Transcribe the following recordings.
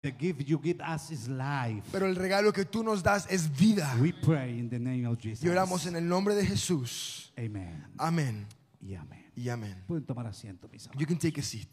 The gift you give us is life. Pero el regalo que tú nos das es vida. We pray in the name of Jesus. Y oramos en el nombre de Jesús. Amen. Amén Y amén. y amén. Pueden tomar asiento, mis amados. You can take a seat.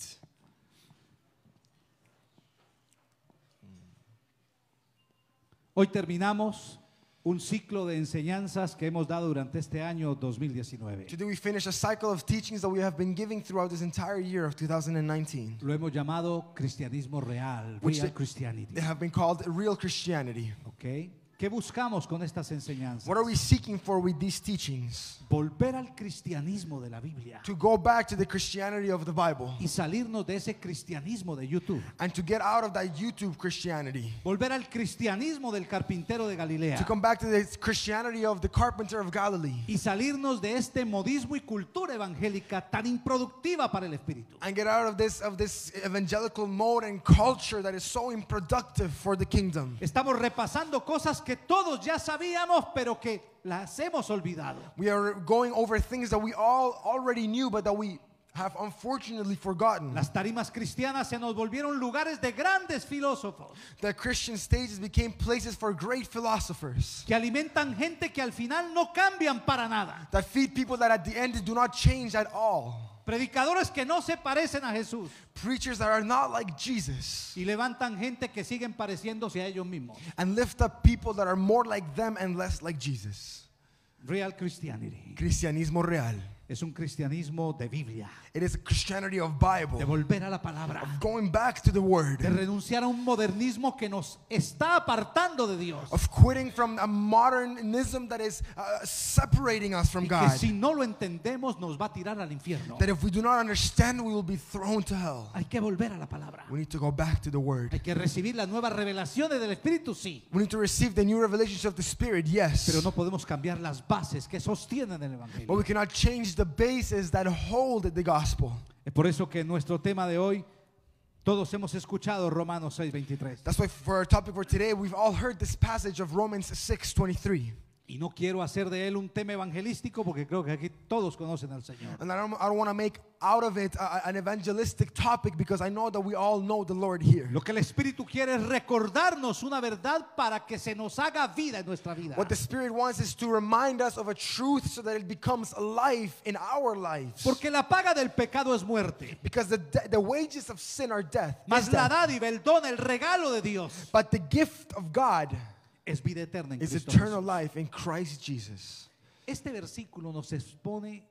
Hoy terminamos un ciclo de enseñanzas que hemos dado durante este año 2019. Today we finish a cycle of teachings that we have been giving throughout this entire year of 2019. Lo hemos llamado cristianismo real, Which real they- Christianity. They have been called real Christianity. ¿Ok? ¿Qué buscamos con estas enseñanzas? What are we seeking for with these teachings? Volver al cristianismo de la Biblia To go back to the Christianity of the Bible y salirnos de ese cristianismo de YouTube. and to get out of that YouTube Christianity. Volver al cristianismo del carpintero de Galilea To come back to the Christianity of the carpenter of Galilee. y salirnos de este modismo y cultura evangélica tan improductiva para el espíritu. And get out of this evangelical mode and culture that is so unproductive for the kingdom. Estamos repasando cosas que todos ya sabíamos, pero que las hemos olvidado. We are going over things that we all already knew, but that we have unfortunately forgotten. Las tarimas cristianas se nos volvieron lugares de grandes filósofos The Christian stages became places for great philosophers que alimentan gente que al final no cambian para nada. that feed people that at the end do not change at all. Predicadores que no se parecen a Jesús Preachers that are not like Jesus y levantan gente que siguen pareciéndose a ellos mismos. and lift up people that are more like them and less like Jesus. Real Christianity Cristianismo real. es un cristianismo de Biblia, It is a Christianity of de Bible, volver a la palabra, of going back to the Word, de renunciar a un modernismo que nos está apartando de Dios of quitting from a modernism that is separating us from y que God. si no lo entendemos nos va a tirar al infierno. That if we do not understand, we will be thrown to hell. Hay que volver a la palabra. We need to go back to the Word. Hay que recibir las nuevas revelaciones del Espíritu, sí, We need to receive the new revelations of the Spirit, yes. pero no podemos cambiar las bases que sostienen el But Evangelio. we cannot change the bases that hold the gospel. Es por eso que nuestro tema de hoy, todos hemos escuchado Romanos 6:23. That's why for our topic for today, we've all heard this passage of Romans 6:23. Y no quiero hacer de él un tema evangelístico porque creo que aquí todos conocen al Señor. And I don't want to make out of it an evangelistic topic because I know that we all know the Lord here. Lo que el Espíritu quiere es recordarnos una verdad para que se nos haga vida en nuestra vida. What the Spirit wants is to remind us of a truth so that it becomes life in our lives. Porque la paga del pecado es muerte, Because the wages of sin are death. mas is la death. dádiva, el don, el regalo de Dios But the gift of God es vida eterna en is Cristo eternal Jesús. life in Christ Jesus. Este versículo nos expone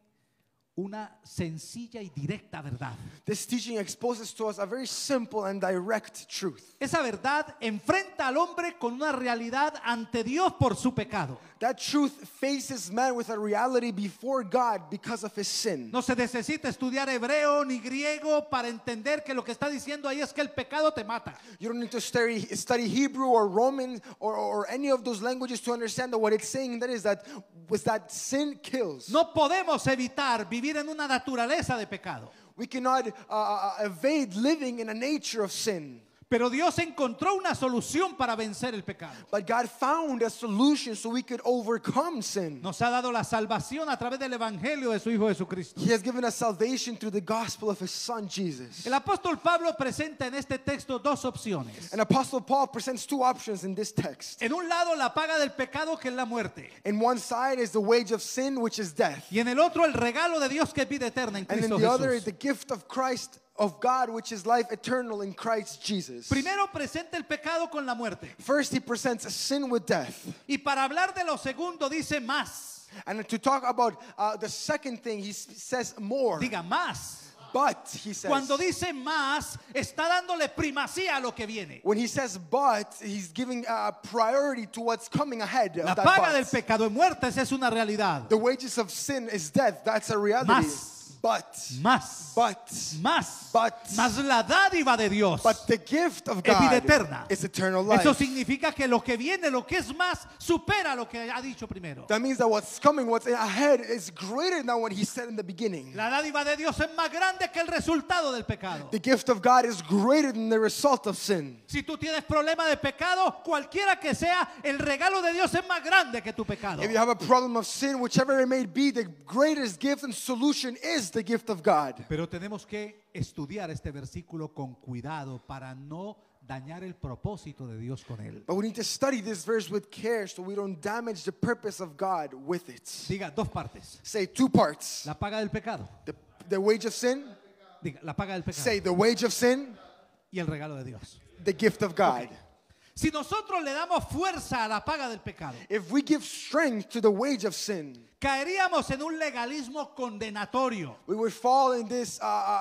una sencilla y directa verdad. This teaching exposes to us a very simple and direct truth. Esa verdad enfrenta al hombre con una realidad ante Dios por su pecado. That truth faces man with a reality before God because of his sin. No se necesita estudiar hebreo ni griego para entender que lo que está diciendo ahí es que el pecado te mata. You don't need to study Hebrew or Roman or any of those languages to understand that what it's saying that is that sin kills. No podemos evitar vivir en una naturaleza de pecado. We cannot evade living in a nature of sin. Pero Dios encontró una solución para vencer el pecado. But God found a solution so we could overcome sin. Nos ha dado la salvación a través del evangelio de su Hijo Jesucristo. He has given us salvation through the gospel of his son Jesus. El apóstol Pablo presenta en este texto dos opciones. And Apostle Paul presents two options in this text. En un lado la paga del pecado, que es la muerte, In one side is the wage of sin, which is death. y en el otro el regalo de Dios, que es vida eterna en And in Cristo the other is Jesús. the gift of Christ, of God, which is life eternal in Christ Jesus. Primero presenta el pecado con la muerte, First, he presents sin with death. y para hablar de lo segundo dice más. And to talk about the second thing, he says more. Diga más. But, he says, Cuando dice más, está dándole primacía a lo que viene. when he says but, he's giving priority to what's coming ahead. Of La that paga but. del pecado es muerte, esa es una realidad. The wages of sin is death. That's a reality. Más. But, Más. Más. But- Más la dádiva de Dios but the gift of es vida God eterna. is eternal life. Eso significa que lo que viene, lo que es más, supera lo que ha dicho primero. That means that what's coming, what's ahead, is greater than what he said in the beginning. La dádiva de Dios es más grande que el resultado del pecado. The gift of God is greater than the result of sin. Si tú tienes problema de pecado, cualquiera que sea, el regalo de Dios es más grande que tu pecado. If you have a problem of sin, whichever it may be, the greatest gift and solution is the gift of God. Pero tenemos que estudiar este versículo con cuidado para no dañar el propósito de Dios con él. But we need to study this verse with care so we don't damage the purpose of God with it. Diga dos partes. Say two parts. La paga del pecado. The wage of sin. Diga, la paga del pecado. Say the wage of sin, Y el regalo de Dios. the gift of God. Si nosotros le damos fuerza a la paga del pecado, If we give strength to the wage of sin, caeríamos en un legalismo condenatorio. we would fall in this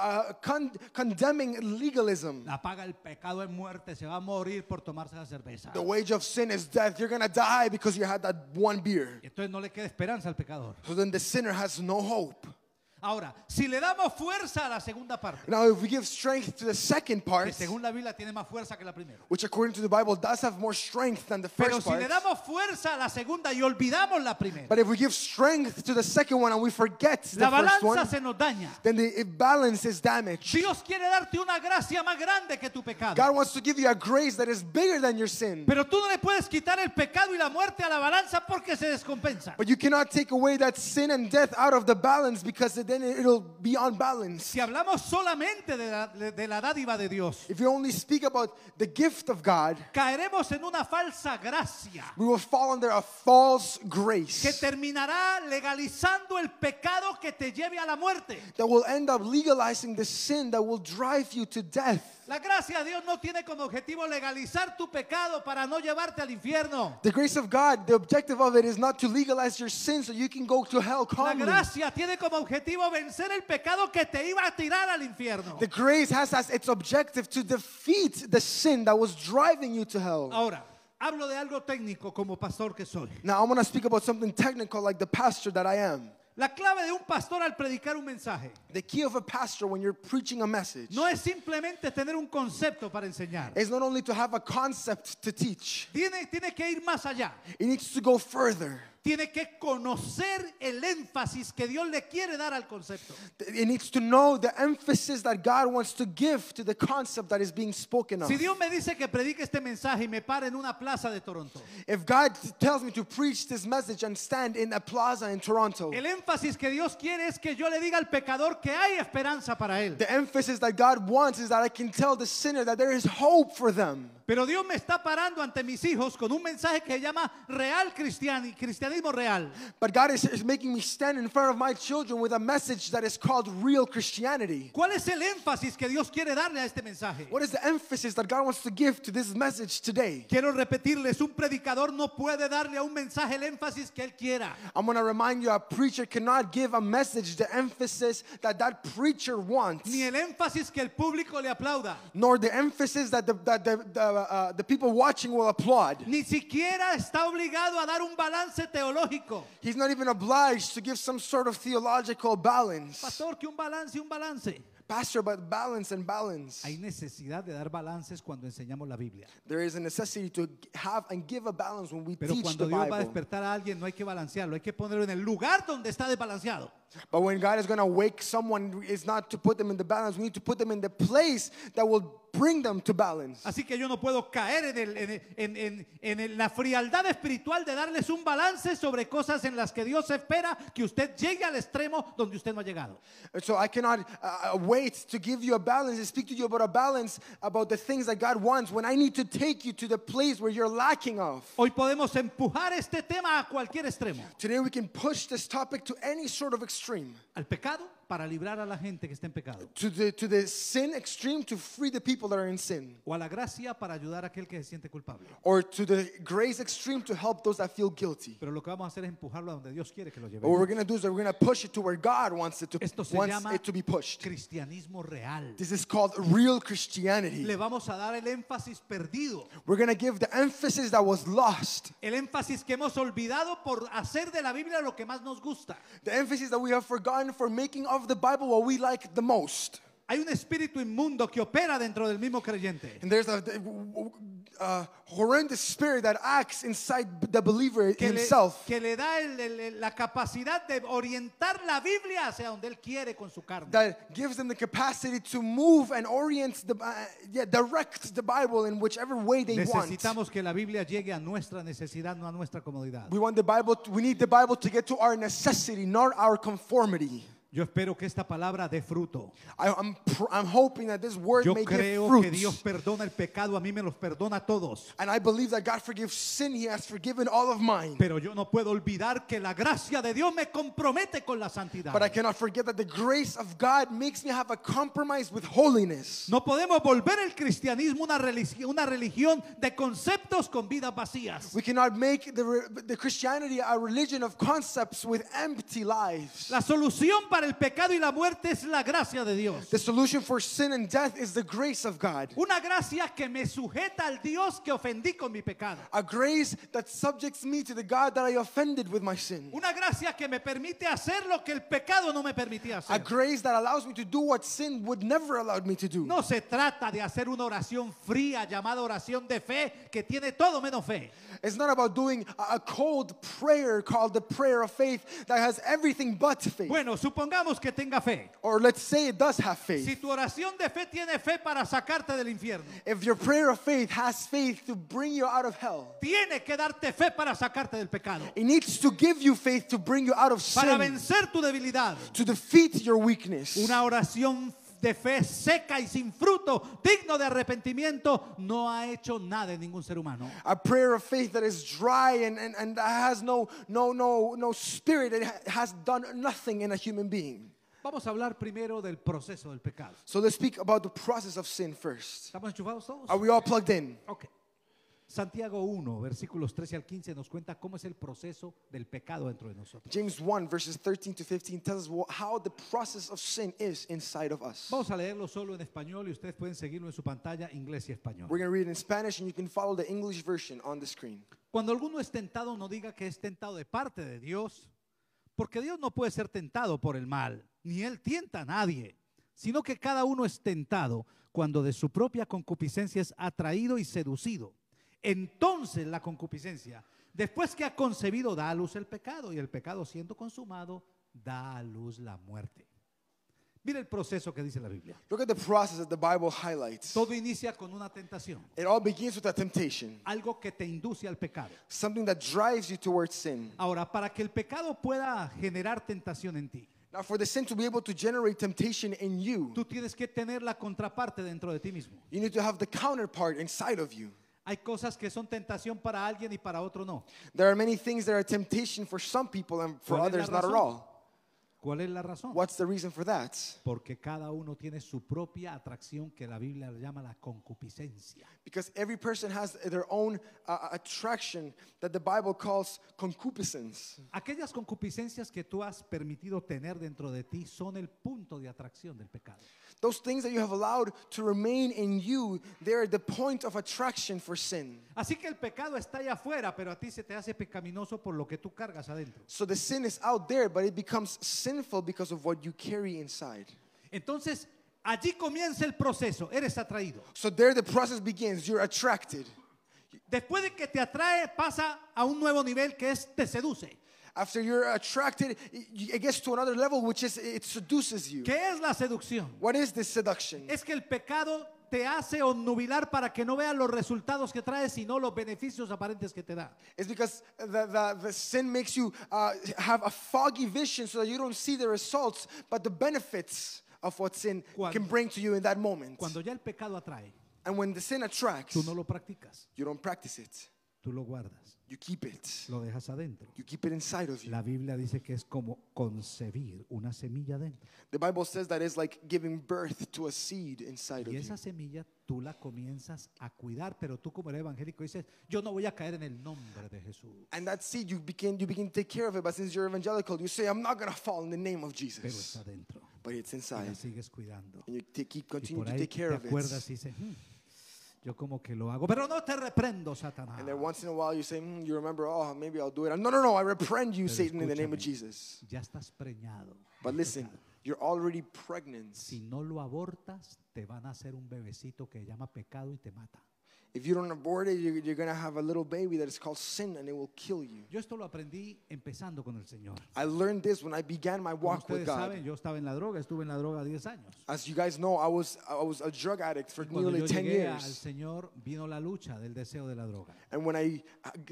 condemning legalism. La paga del pecado es muerte, se va a morir por tomarse la cerveza. The wage of sin is death. You're going to die because you had that one beer. Y entonces no le queda esperanza al pecador. So then the sinner has no hope. Ahora, si le damos fuerza a la segunda parte, Now, if we give strength to the second que part, según la Biblia tiene más fuerza que la primera. which according to the Bible does have more strength than the Pero first si part, le damos fuerza a la segunda y olvidamos la primera, but if we give strength to the second one and we forget the la first one, balanza se nos daña. then the balance is damaged. Dios quiere darte una gracia más grande que tu pecado. God wants to give you a grace that is bigger than your sin. Pero tú no le puedes quitar el pecado y la muerte a la balanza porque se descompensa. But you cannot take away that sin and death out of the balance because then it'll be unbalanced. Si hablamos solamente de la dádiva de Dios, If you only speak about the gift of God, caeremos en una falsa gracia we will fall under a false que grace terminará legalizando el pecado que te lleve a la muerte. that will end up legalizing the sin that will drive you to death. La gracia de Dios no tiene como objetivo legalizar tu pecado para no llevarte al infierno. The grace of God, the objective of it is not to legalize your sin so you can go to hell La calmly. gracia tiene como objetivo vencer el pecado que te iba a tirar al infierno. The grace has as its objective to defeat the sin that was driving you to hell. Ahora, hablo de algo técnico como pastor que soy. Now, I want to speak about something technical like the pastor that I am. La clave de un pastor al predicar un mensaje The key of a pastor when you're preaching a message no es simplemente tener un concepto para enseñar. is not only to have a concept to teach, Tiene que ir más allá. it needs to go further. Tiene que conocer el énfasis que Dios le quiere dar al concepto. It needs to know the emphasis that God wants to give to the concept that is being spoken of. Si Dios me dice que predique este mensaje y me pare en una plaza de Toronto, If God tells me to preach this message and stand in a plaza in Toronto, el énfasis que Dios quiere es que yo le diga al pecador que hay esperanza para él. the emphasis that God wants is that I can tell the sinner that there is hope for them. Pero Dios me está parando ante mis hijos con un mensaje que se llama real cristianismo real. But God is making me stand in front of my children with a message that is called real Christianity. ¿Cuál es el énfasis que Dios quiere darle a este mensaje? What is the emphasis that God wants to give to this message today? Quiero repetirles, un predicador no puede darle a un mensaje el énfasis que él quiera. I'm going to remind you, a preacher cannot give a message the emphasis that that preacher wants, Ni el énfasis que el público le aplauda. nor the emphasis that the people watching will applaud. Ni siquiera está obligado a dar un balance teológico. He's not even obliged to give some sort of theological balance. Pastor, que un balance y un balance. Pastor, but balance and balance. Hay necesidad de dar balances cuando enseñamos la Biblia. There is a necessity to have and give a balance when we Pero teach cuando the Dios va a Bible. despertar a alguien no hay que balancearlo, hay que ponerlo en el lugar donde está desbalanceado. But when God is going to wake someone, it's not to put them in the balance. We need to put them in the place that will bring them to balance. Así que yo no puedo caer en la frialdad espiritual de darles un balance sobre cosas en las que Dios espera que usted llegue al extremo donde usted no ha llegado. And so I cannot wait to give you a balance and speak to you about a balance about the things that God wants when I need to take you to the place where you're lacking of. Hoy podemos empujar este tema a cualquier extremo. Today we can push this topic to any sort of extreme. Al pecado para librar a la gente que está en pecado. To the sin extreme to free the people that are in sin. O a la gracia para ayudar a aquel que se siente culpable. Or to the grace extreme to help those that feel guilty. Pero lo que vamos a hacer es empujarlo a donde Dios quiere que lo What we're llevemos. going to do is that we're going to push it to where God wants it Esto se wants llama it to be pushed. cristianismo real. This is called real Christianity. Le vamos a dar el énfasis perdido. We're going to give the emphasis that was lost. El énfasis que hemos olvidado por hacer de la Biblia lo que más nos gusta. The emphasis that we have forgotten for making of the Bible what we like the most. Hay un espíritu inmundo que opera dentro del mismo creyente. And there's a horrendous spirit that acts inside the believer himself. Que le da la capacidad de orientar la Biblia hacia donde él quiere con su carne. That gives them the capacity to move and orient, direct the Bible in whichever way they want. Necesitamos que la Biblia llegue a nuestra necesidad, no a nuestra comodidad. We need the Bible to get to our necessity, not our conformity. Yo espero que esta palabra dé fruto. I'm hoping that this word Yo may give creo que Dios fruit. perdona el pecado, a mí me los perdona a todos. And I believe that God forgives sin. He has forgiven all of mine. Pero yo no puedo olvidar que la gracia de Dios me compromete con la santidad. But I cannot forget that the grace of God makes me have a compromise with holiness. No podemos volver el cristianismo una religión de conceptos con vidas vacías. We cannot make the Christianity a religion of concepts with empty lives. La solución para el pecado y la muerte es la gracia de Dios. The solution for sin and death is the grace of God. Una gracia que me sujeta al Dios que ofendí con mi pecado. A grace that subjects me to the God that I offended with my sin. Una gracia que me permite hacer lo que el pecado no me permitía A hacer. grace that allows me to do what sin would never allowed me to do. No se trata de hacer una oración fría llamada oración de fe que tiene todo menos fe. It's not about doing a cold prayer called the prayer of faith that has everything but faith. Bueno, supongamos que tenga fe. Or let's say it does have Si faith. tu oración de fe tiene fe para sacarte del infierno, If your prayer of faith has faith to bring you out of hell, tiene que darte fe para sacarte del pecado, it needs to give you faith to bring you out of para sin, vencer tu debilidad. to defeat your weakness. Una oración de fe seca y sin fruto, digno de arrepentimiento, no ha hecho nada en ningún ser humano. A prayer of faith that is dry and has no spirit. It has done nothing in a human being. Vamos a hablar primero del proceso del pecado. So let's speak about the process of sin first. ¿Estamos enchufados todos? Are we all plugged in? Ok. Santiago 1, versículos 13 al 15 nos cuenta cómo es el proceso del pecado dentro de nosotros. James 1 verses 13 to 15 tells us how the process of sin is inside of us. Vamos a leerlo solo en español y ustedes pueden seguirlo en su pantalla, inglés y español. We're going to read it in Spanish and you can follow the English version on the screen. Cuando alguno es tentado, no diga que es tentado de parte de Dios, porque Dios no puede ser tentado por el mal, ni Él tienta a nadie, sino que cada uno es tentado cuando de su propia concupiscencia es atraído y seducido. Entonces la concupiscencia, después que ha concebido, da a luz el pecado, y el pecado siendo consumado, da a luz la muerte. Mira el proceso que dice la Biblia. Look at the process that the Bible highlights. Todo inicia con una tentación, It all begins with a temptation, algo que te induce al pecado. something that drives you towards sin. Ahora, para que el pecado pueda generar tentación en ti, Now, for the sin to be able to generate temptation in you, tú tienes que tener la contraparte dentro de ti mismo. you need to have the counterpart inside of you. Hay cosas que son tentación para alguien y para otro no. There are many things that are temptation for some people and for ¿Cuál es la others not at razón? all. ¿Cuál es la razón? What's the reason for that? Porque cada uno tiene su propia atracción que la Biblia le llama la concupiscencia. Because every person has their own attraction that the Bible calls concupiscence. Aquellas concupiscencias que tú has permitido tener dentro de ti son el punto de atracción del pecado. Those things that you have allowed to remain in you, they're the point of attraction for sin. Así que el pecado está allá afuera, pero a ti se te hace pecaminoso por lo que tú cargas adentro. So the sin is out there, but it becomes sinful because of what you carry inside. Entonces, allí comienza el proceso, eres atraído. So there the process begins. You're attracted. Después de que te atrae, pasa a un nuevo nivel que es te seduce. After you're attracted, it gets to another level, which is it seduces you. ¿Qué es la seducción? What is this seduction? Es que el pecado te hace onnubilar para que no veas los resultados que trae, sino los beneficios aparentes que te da. It's because the sin makes you have a foggy vision so that you don't see the results, but the benefits of what sin can bring to you in that moment. Cuando ya el pecado atrae, And when the sin attracts, tú no lo practicas, you don't practice it. tú lo guardas, You keep it. lo dejas adentro. You keep it inside of you. La Biblia dice que es como concebir una semilla adentro. The Bible says that it's like giving birth to a seed inside of Y you. esa semilla tú la comienzas a cuidar, pero tú como el evangélico dices, yo no voy a caer en el nombre de Jesús. And that seed, you begin to take care of it. But since you're evangelical, you say, I'm not going to fall in the name of Pero Jesus. está adentro. But it's Y inside. la sigues cuidando. And you keep Y continue por to ahí take te care of acuerdas it. y dices, yo como que lo hago, pero no te reprendo, Satanás. And then once in a while you say, you remember, oh, maybe I'll do it. No, I reprend you, Pero Satan, in the name of escúchame, Jesus. Ya estás preñado. But listen, you're already pregnant. Si no lo abortas, te van a hacer un bebecito que llama pecado y te mata. If you don't abort it, you're going to have a little baby that is called sin, and it will kill you. Yo esto lo aprendí empezando con el Señor. I learned this when I began my Como walk with ustedes God. saben, yo estaba en la droga, estuve en la droga 10 años. As you guys know, I was a drug addict for Cuando nearly yo 10 llegué al years. Señor, vino la lucha del deseo de la droga. And when I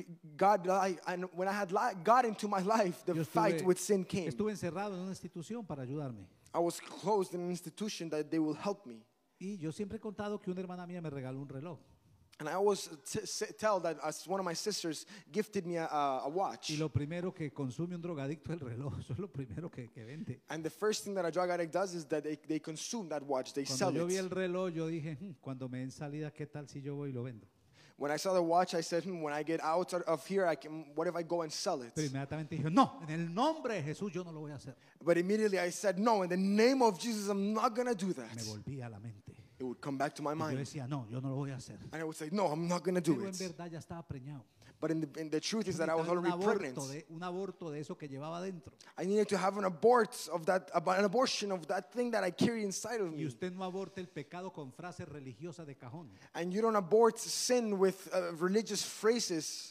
had God into my life, the Yo fight with sin came. estuve encerrado en una institución para ayudarme. I was closed in an institution that they will help me. Y yo siempre he contado que una hermana mía me regaló un reloj. And I always tell that one of my sisters gifted me a watch. Y lo primero que consume un drogadicto es el reloj. Eso es lo primero que vende. And the first thing that a drug addict does is that they consume that watch. They sell Cuando yo vi it. el reloj, yo dije, cuando me den salida, ¿qué tal si yo voy y lo vendo? When I saw the watch, I said, when I get out of here, what if I go and sell it? Pero inmediatamente dije, no, en el nombre de Jesús yo no lo voy a hacer. But immediately I said, no, in the name of Jesus, I'm not going to do Me that. volví a la mente. It would come back to my Y yo mind. decía, no, yo no lo voy a hacer. And I would say, no, I'm not going to do Pero en it. verdad ya estaba preñado. But in the truth is Yo that I was necesitaba already pregnant. un aborto de eso que llevaba dentro. I needed to have an abortion of that thing that I carry inside of Y me. usted no aborta el pecado con frases religiosas de cajón. And you don't abort sin with religious phrases.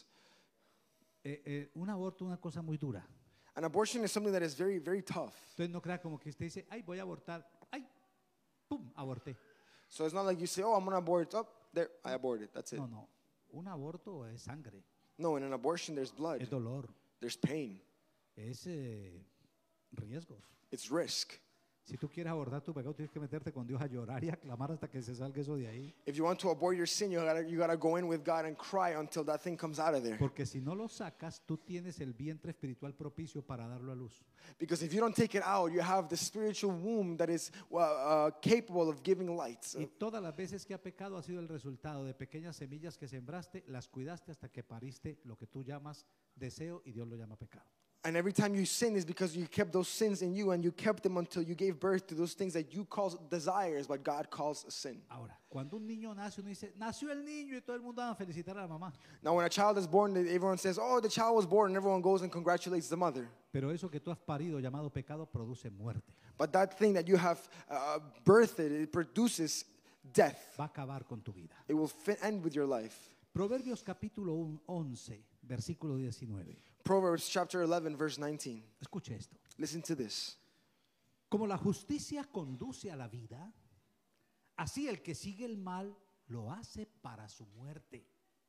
Un aborto es una cosa muy dura. An abortion is something that is very, very tough. Entonces no crea como que usted dice, ay, voy a abortar. Ay, pum, aborté. So it's not like you say, oh, I'm going to abort. Oh, there, I aborted. That's it. No, no. Un aborto es sangre, No, in an abortion, there's blood. es dolor, There's pain. es riesgos. It's risk. Si tú quieres abortar tu pecado, tienes que meterte con Dios a llorar y a clamar hasta que se salga eso de ahí. If you want to abort your sin, you gotta go in with God and cry until that thing comes out of there. Porque si no lo sacas, tú tienes el vientre espiritual propicio para darlo a luz. Because if you don't take it out, you have the spiritual womb that is capable of giving light. Y todas las veces que ha pecado ha sido el resultado de pequeñas semillas que sembraste, las cuidaste hasta que pariste lo que tú llamas deseo y Dios lo llama pecado. And every time you sin is because you kept those sins in you and you kept them until you gave birth to those things that you call desires, but God calls sin. Ahora, cuando un niño nace, uno dice, nació el niño y todo el mundo va a felicitar a la mamá. Now, when a child is born, everyone says, oh, the child was born, and everyone goes and congratulates the mother. Pero eso que tú has parido llamado pecado produce muerte. But that thing that you have birthed, it produces death. Va a acabar con tu vida. It will end with your life. Proverbios capítulo 11, versículo 19. Proverbs chapter 11, verse 19. Escuche esto. Listen to this. Como la justicia conduce a la vida, así el que sigue el mal lo hace para su muerte.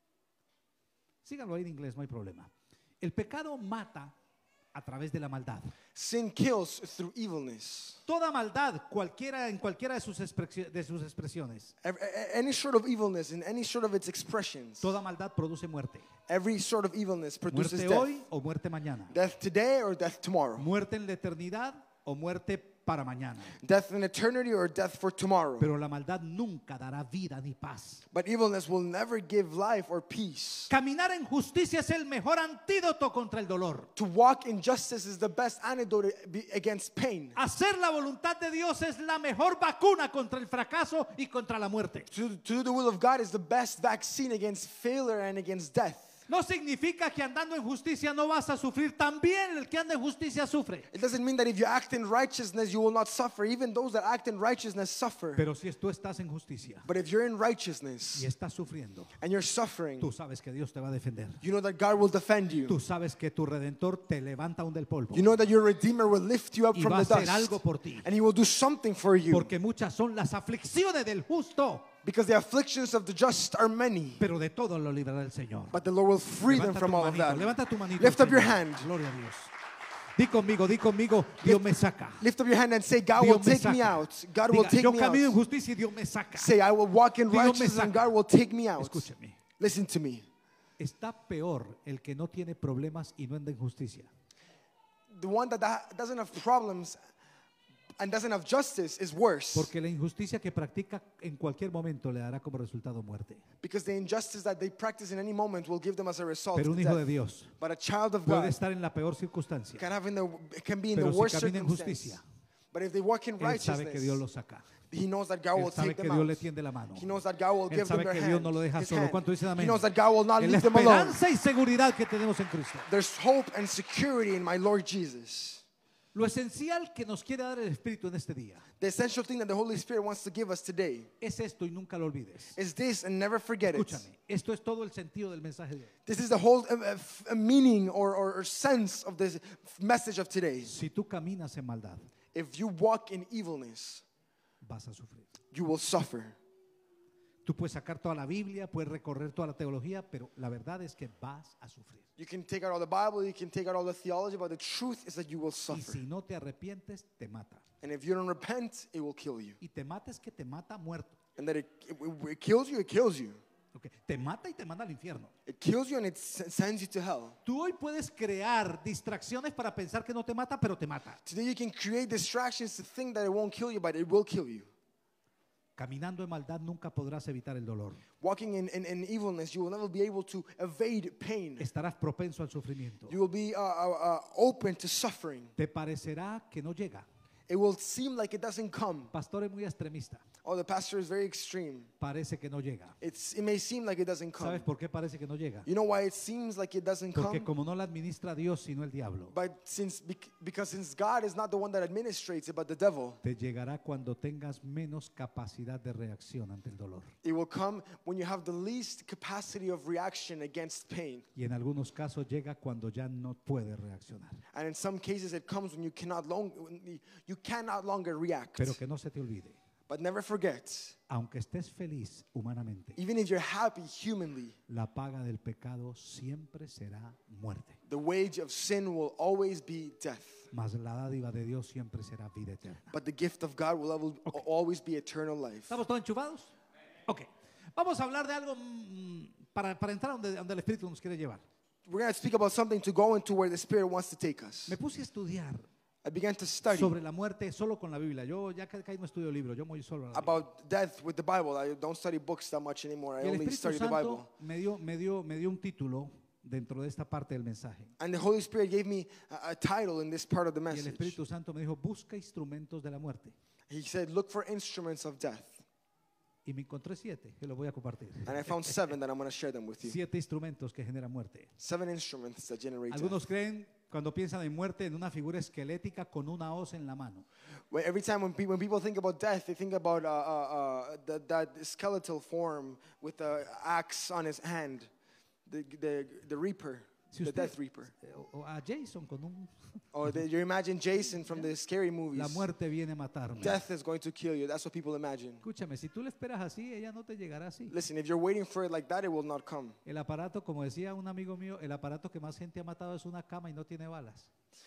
Síganlo ahí en inglés, no hay problema. El pecado mata a través de la maldad. Sin kills through evilness. Toda maldad, en cualquiera de sus expresiones. Any sort of evilness in any sort of its expressions. Toda maldad produce muerte. Every sort of evilness produces Muerte death. hoy o muerte mañana. Death today or death tomorrow. Muerte en la eternidad o muerte para mañana. Death in eternity or death for tomorrow. Pero la maldad nunca dará vida ni paz. But evilness will never give life or peace. Caminar en justicia es el mejor antídoto contra el dolor. To walk in justice is the best antidote against pain. Hacer la voluntad de Dios es la mejor vacuna contra el fracaso y contra la muerte. To do the will of God is the best vaccine against failure and against death. No significa que andando en justicia no vas a sufrir. También el que anda en justicia sufre. It doesn't mean that if you act in righteousness, you will not suffer. Even those that act in righteousness suffer. Pero si tú estás en justicia But if you're in righteousness y estás sufriendo, and you're suffering, tú sabes que Dios te va a defender. you know that God will defend you. Tú sabes que tu Redentor te levanta aún del polvo You know that your Redeemer will lift you up y from va a the hacer algo dust. por ti. And He will do something for you. Porque muchas son las aflicciones del justo, Because the afflictions of the just are many. pero de todo lo librará el Señor. But the Lord will free them Levanta from tu all of manito, that. levanta tu manito, Lift up your Señor. hand. Gloria a Dios. Di conmigo, Dios me saca. Lift up your hand and say, God Dios will me take me saca. out. God will Diga, take yo me camino en out. justicia y Dios me saca. Say, I will walk in Dios me righteousness and saca. God will take me out. Escúcheme. Listen to me. Está peor el que no tiene problemas y no anda en justicia. The one that doesn't have problems and doesn't have justice is worse. Porque la injusticia que practica en cualquier momento le dará como resultado muerte. Because the injustice that they practice in any moment will give them as a result Pero un death. hijo de Dios But a child of puede God estar en la peor circunstancia. can be in the Pero si worst camina en circumstance. justicia, But if they walk in Él sabe que Dios lo righteousness, saca. he knows that God will Él sabe take que them Dios out. le tiende la mano. He knows that God will Él give them sabe their que hand. Dios no lo deja His solo. hand. ¿Cuánto dicen He amén? knows that God will not En la leave them alone. esperanza y seguridad que tenemos en Cristo. There's hope and security in my Lord Jesus. Lo esencial que nos quiere dar el Espíritu en este día The essential thing that the Holy Spirit wants to give us today es esto y nunca lo olvides. is this, and never forget it. Escúchame, esto es todo el sentido del mensaje de hoy. This is the whole meaning or sense of this message of today. Si tú caminas en maldad, If you walk in evilness, vas a sufrir. you will suffer. Tú puedes sacar toda la Biblia, puedes recorrer toda la teología, pero la verdad es que vas a sufrir. You can take out all the Bible, you can take out all the theology, but the truth is that you will Y suffer. si no te arrepientes, te mata. And if you don't repent, it will kill you. Y te mata es que te mata muerto. And that it kills you, it kills you. Okay. Te mata y te manda al infierno. It kills you and it sends you to hell. Tú hoy puedes crear distracciones para pensar que no te mata, pero te mata. Today you can create distractions to think that it won't kill you, but it will kill you. Caminando en maldad nunca podrás evitar el dolor. Walking in evilness, you will never be able to evade pain. Estarás propenso al sufrimiento. You will be open to suffering. Te parecerá que no llega. It will seem like it doesn't come. Pastor es muy extremista. Oh, the pastor is very extreme. Parece que no llega. It may seem like it doesn't come. ¿Sabes por qué parece que no llega? You know why it seems like it doesn't Porque come? como no la administra Dios sino el diablo, But because since God is not the one that administrates it, but the devil, te llegará cuando tengas menos capacidad de reacción ante el dolor. it will come when you have the least capacity of reaction against pain. Y en algunos casos llega cuando ya no puedes reaccionar. And in some cases, it comes when you cannot longer react. Pero que no se te olvide, But never forget, aunque estés feliz humanamente, even if you're happy humanly, la paga del pecado siempre será muerte. the wage of sin will always be death. Mas la dádiva de Dios siempre será vida eterna. But the gift of God will always be eternal life. ¿Estamos todos enchufados? Ok. Vamos a hablar de algo para entrar donde el Espíritu nos quiere llevar. We're going to speak about something to go into where the Spirit wants to take us. Me puse a estudiar I began to study sobre la muerte solo con la Biblia. Yo ya casi no estudio libros, yo voy solo a la Biblia. about death with the Bible. I don't study books that much anymore. I Y el only Espíritu study the Bible. Santo me dio un título dentro de esta parte del mensaje. And the Holy Spirit gave me a title in this part of the Y el message. Espíritu Santo me dijo, busca instrumentos de la muerte. He said, look for instruments of death. Y me encontré 7, que los voy a compartir. And I found 7 that I'm going to share them with you. 7 instrumentos que generan muerte. 7 instruments that generate death. Algunos creen, cuando piensan en muerte, en una figura esquelética con una hoz en la mano. Every time when people think about death, they think about that skeletal form with the axe on his hand, the reaper, Si the usted- death reaper. O a Jason con un... Or you imagine Jason from the scary movies. La muerte viene a matarme. Death is going to kill you. That's what people imagine. Escúchame, si tú le esperas así, ella no te llegará así. Listen, if you're waiting for it like that, it will not come. El aparato, como decía un amigo mío, el aparato que más gente ha matado es una cama y no tiene balas.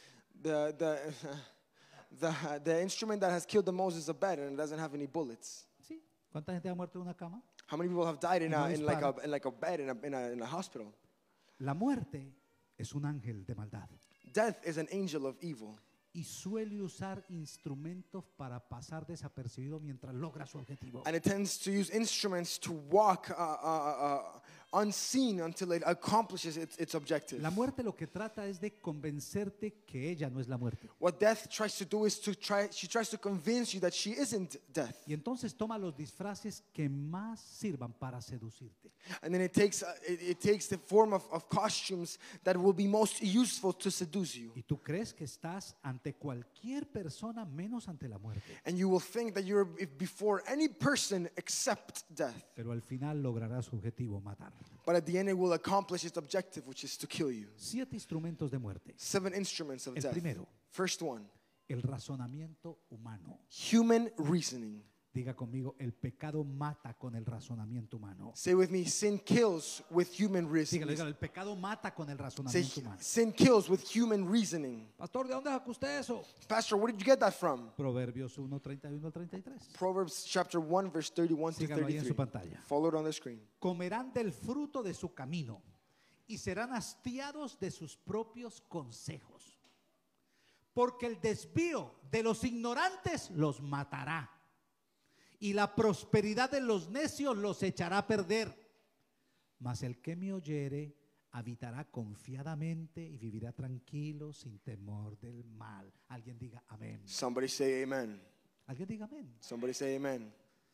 The instrument that has killed the most is a bed and it doesn't have any bullets. ¿Sí? ¿Cuánta gente ha muerto en una cama? How many people have died No in like dispara. a bed in a hospital? La muerte es un ángel de maldad Death is an angel of evil. y suele usar instrumentos para pasar desapercibido mientras logra su objetivo. And it tends to use instruments to walk unseen until it accomplishes its objective. La muerte lo que trata es de convencerte que ella no es la muerte. What death tries to do is she tries to convince you that she isn't death. Y entonces toma los disfraces que más sirvan para seducirte. And then it takes the form of costumes that will be most useful to seduce you. Y tú crees que estás ante cualquier persona menos ante la muerte. And you will think that you're before any person except death. Pero al final logrará su objetivo, matar. But at the end it will accomplish its objective, which is to kill you. 7 instrumentos de muerte. 7 instruments of El death. primero. First one, El razonamiento humano. human reasoning. Diga conmigo, el pecado mata con el razonamiento humano. Say with me, sin kills with human reasoning. Dígalo, el pecado mata con el Say, razonamiento humano. sin kills with human reasoning. Pastor, ¿de dónde sacó usted eso? Pastor, where did you get that from? Proverbios 1, 31 al 33. Proverbs chapter 1, verse 31 to Sígalo ahí en su 33. pantalla. Follow it on the screen. Comerán del fruto de su camino y serán hastiados de sus propios consejos. Porque el desvío de los ignorantes los matará y la prosperidad de los necios los echará a perder. Mas el que me oyere habitará confiadamente y vivirá tranquilo sin temor del mal. Alguien diga amén. Somebody say amen. Alguien diga amén. Somebody say amen.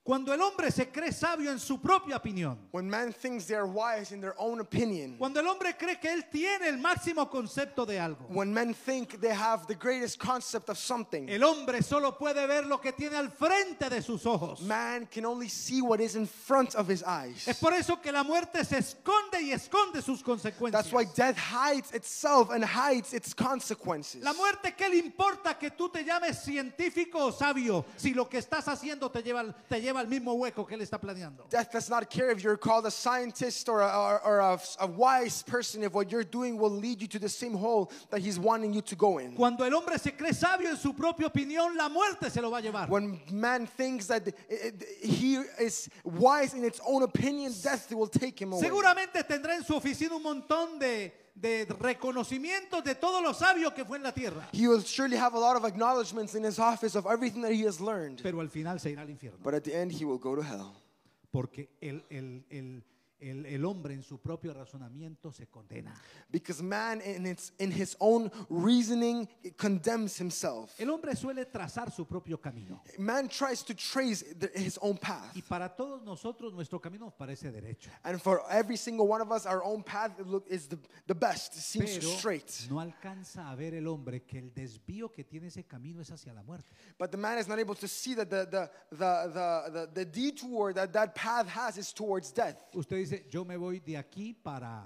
Cuando el hombre se cree sabio en su propia opinión. When man thinks they are wise in their own opinion. Cuando el hombre cree que él tiene el máximo concepto de algo. When men think they have the greatest concept of something. El hombre solo puede ver lo que tiene al frente de sus ojos. Man can only see what is in front of his eyes. Es por eso que la muerte se esconde y esconde sus consecuencias. That's why death hides itself and hides its consequences. La muerte, ¿qué le importa que tú te llames científico o sabio si lo que estás haciendo te lleva al mismo hueco que él está planeando? Death does not care if you're called a scientist or a wise person, if what you're doing will lead you to the same hole that he's wanting you to go in. Cuando el hombre se cree sabio en su propia opinión, la muerte se lo va a llevar. When man thinks that he is wise in its own opinion, death will take him away. Seguramente tendrá en su oficina un montón de reconocimientos de todo lo sabio que fue en la tierra. He will surely have a lot of acknowledgments in his office of everything that he has learned. Pero al final se irá al infierno. But at the end, he will go to hell. Porque el hombre en su propio razonamiento se condena. Because man in his own reasoning condemns himself. El hombre suele trazar su propio camino. Man tries to trace his own path. Y para todos nosotros nuestro camino nos parece derecho. And for every single one of us, our own path is the best. It seems Pero straight. no alcanza a ver el hombre que el desvío que tiene ese camino es hacia la muerte. But the man is not able to see that the detour that path has is towards death. Usted dice, yo me voy de aquí para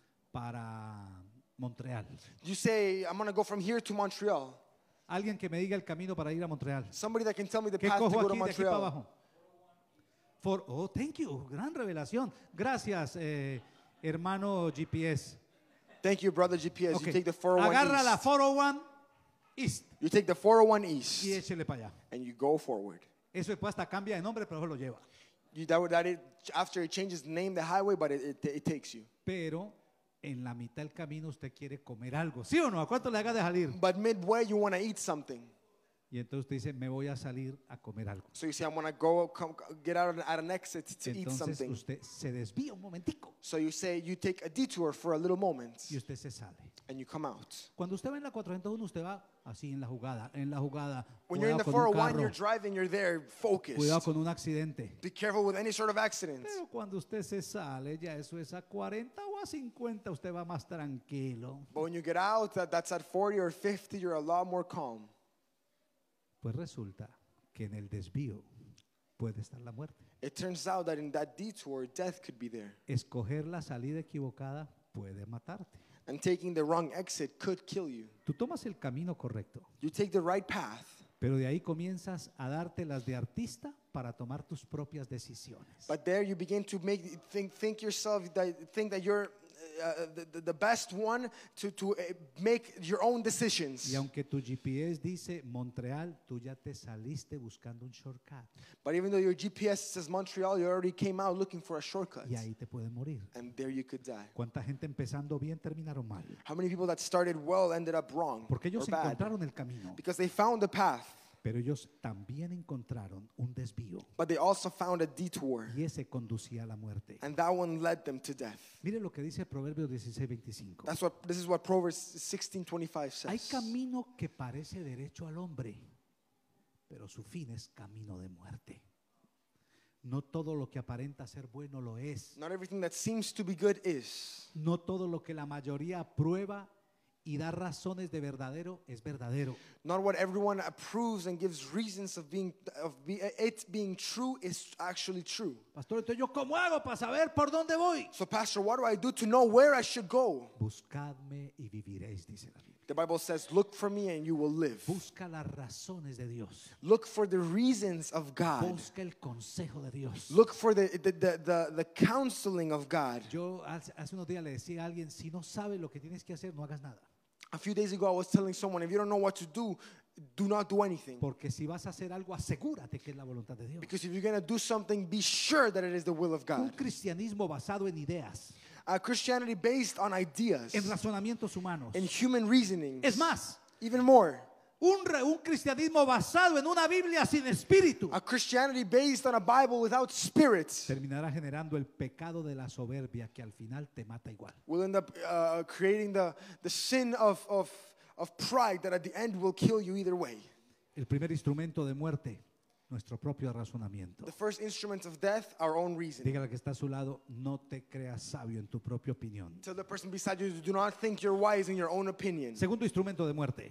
Montreal. You say, I'm going to go from here to Montreal. Alguien que me diga el camino para ir a Montreal. Somebody that can tell me the ¿Qué path to cojo go to aquí de aquí para Montreal. abajo? Oh, thank you. Gran revelación. Gracias, hermano GPS. Thank you, brother GPS. Okay. You take the 401 Agarra la east. 401 East You take the 401 y east échele para allá. and you go forward. Eso después hasta cambia de nombre, pero eso lo lleva. After it changes the name, the highway, but it takes you. Pero en la mitad del camino usted quiere comer algo. ¿Sí o no? ¿A cuánto le haga de salir? But midway, you want to eat something. Y entonces usted dice, me voy a salir a comer algo. So you say, I'm going to get out at an exit to eat Entonces something. usted se desvía un momentico So you say, you take a detour for a little moment y usted se sale. and you come out. Cuando usted va en la 401, usted va así en la jugada. When you're in the Cuidado con un 401, you're carro, driving, you're there focused. cuidado con un accidente. Be careful with any sort of accident. Pero cuando usted se sale, ya eso es a 40 o a 50, usted va más tranquilo. But when you get out, that's at 40 or 50, you're a lot more calm. Pues resulta que en el desvío puede estar la muerte. It turns out that in that detour, death could be there. Escoger la salida equivocada puede matarte. And taking the wrong exit could kill you. Tú tomas el camino correcto, You take the right path, pero de ahí comienzas a darte las de artista para tomar tus propias decisiones. but there you begin to think that you're the best one to make your own decisions. Y aunque tu GPS dice Montreal, tú ya te saliste buscando un shortcut. But even though your GPS says Montreal, you already came out looking for a shortcut. Y ahí te puedes morir. And there you could die. ¿Cuánta gente empezando bien terminaron mal? How many people that started well ended up wrong Porque ellos or bad? encontraron el camino, Because they found the path, pero ellos también encontraron un desvío. but they also found a detour. Y ese conducía a la muerte. And that one led them to death. Mire lo que dice Proverbios 16:25. This is what Proverbs 16:25 Hay says. camino que parece derecho al hombre, pero su fin es camino de muerte. No todo lo que aparenta ser bueno lo es. Not everything that seems to be good is. No todo lo que la mayoría aprueba y da razones de verdadero es verdadero. Not what everyone approves and gives reasons of it being true is actually true. Pastor, entonces yo cómo hago para saber por dónde voy? So, Pastor, what do I do to know where I should go? Buscadme y viviréis, dice la Biblia. The Bible says, look for me and you will live. Busca las razones de Dios. Look for the reasons of God. Busca el consejo de Dios. Look for the counseling of God. Yo hace unos días le decía a alguien, si no sabes lo que tienes que hacer, no hagas nada. A few days ago, I was telling someone, if you don't know what to do, do not do anything. Porque si vas a hacer algo, asegúrate que es la voluntad de Dios. Because if you're going to do something, be sure that it is the will of Un God. cristianismo basado en ideas, Christianity based on ideas, en razonamientos humanos. in human reasoning. Es más, Even more, un cristianismo basado en una Biblia sin espíritu a Christianity based on a Bible without spirit terminará generando el pecado de la soberbia que al final te mata igual. will end up creating the sin of pride that at the end will kill you either way. El primer instrumento de muerte nuestro propio razonamiento. The first instrument of death, our own reason. Dígale que está a su lado, no te creas sabio en tu propia opinión. Tell the person beside you, do not think you're wise in your own opinion. Segundo instrumento de muerte.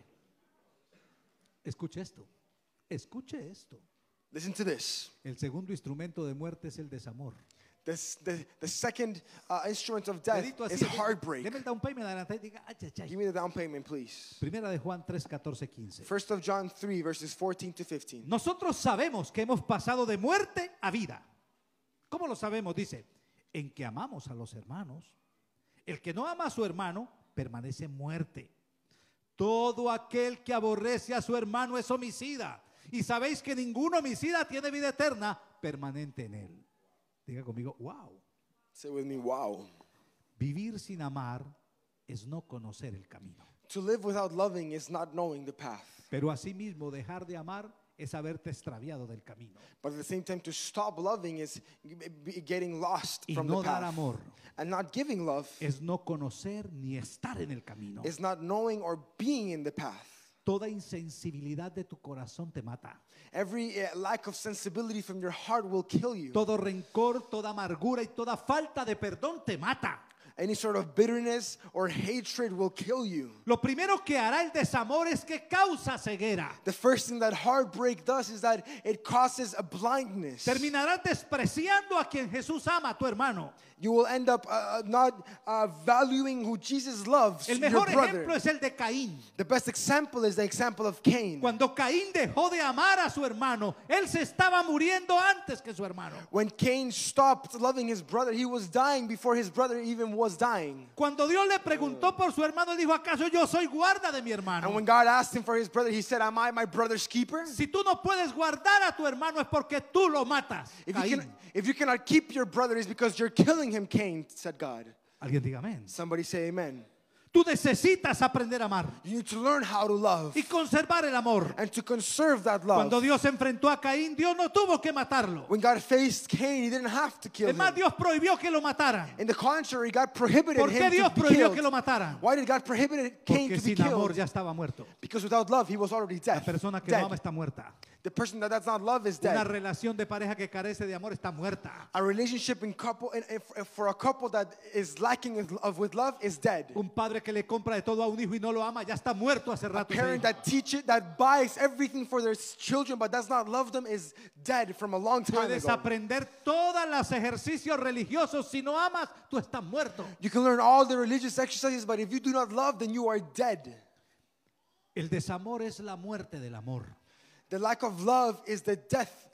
Escuche esto. Escuche esto. Listen to this. El segundo instrumento de muerte es el desamor. The second instrument of death Dedito is así, heartbreak. deme el down payment adelante y diga, ay, ay, ay. Give me the down payment, please. Primera de Juan 3, 14, 15. 1 of John 3, verses 14 to 15. Nosotros sabemos que hemos pasado de muerte a vida. ¿Cómo lo sabemos? Dice, en que amamos a los hermanos. El que no ama a su hermano permanece en muerte. Todo aquel que aborrece a su hermano es homicida. Y sabéis que ningún homicida tiene vida eterna permanente en él. Diga conmigo, wow. Say with me, wow. Vivir sin amar es no conocer el camino. To live without loving is not knowing the path. Pero asimismo dejar de amar es haberte extraviado del camino. But at the same time, to stop loving is getting lost Y from no the dar path. amor And not giving love es no conocer ni estar en el camino. is not knowing or being in the path. Toda insensibilidad de tu corazón te mata. Every lack of sensibility from your heart will kill you. Todo rencor, toda amargura y toda falta de perdón te mata. Any sort of bitterness or hatred will kill you. Lo primero que hará el desamor es que causa ceguera. The first thing that heartbreak does is that it causes a blindness. Terminarás despreciando a quien Jesús ama, a tu hermano. You will end up not valuing who Jesus loves, El your mejor brother. ejemplo es el de Caín. The best example is the example of Cain. Cuando Caín dejó de amar a su hermano, él se estaba muriendo antes que su hermano. When Cain stopped loving his brother, he was dying before his brother even was dying. Cuando Dios le preguntó por su hermano, él dijo, ¿acaso yo soy guarda de mi And hermano? when God asked him for his brother, he said, am I my brother's keeper? Si tú no puedes guardar a tu hermano es porque tú lo matas. Caín. If you cannot keep your brother, it's because you're killing him, Cain, said God. Alguien diga amén. Somebody say amen. Tú necesitas aprender a amar You need to learn how to love y conservar el amor. and to conserve that love. Cuando Dios enfrentó a Caín, Dios no tuvo que matarlo. When God faced Cain, he didn't have to kill Es más, him. Dios prohibió que lo mataran. In the contrary, God prohibited ¿Por qué him Dios to be prohibió que killed. lo mataran? Why did God prohibit Cain Porque to be sin amor killed? ya estaba muerto. Because without love, he was already La dead. persona que no ama Dead. está muerta. The person that does not love is Una dead. relación de pareja que carece de amor está muerta. A relationship for a couple that is lacking with love is dead. Un padre que le compra de todo a un hijo y no lo ama ya está muerto hace A rato. parent that buys everything for their children but does not love them is dead from a long time Puedes ago. aprender todos los ejercicios religiosos. Si no amas, tú estás muerto. You can learn all the religious exercises, but if you do not love, then you are dead. El desamor es la muerte del amor. The lack of love is the death.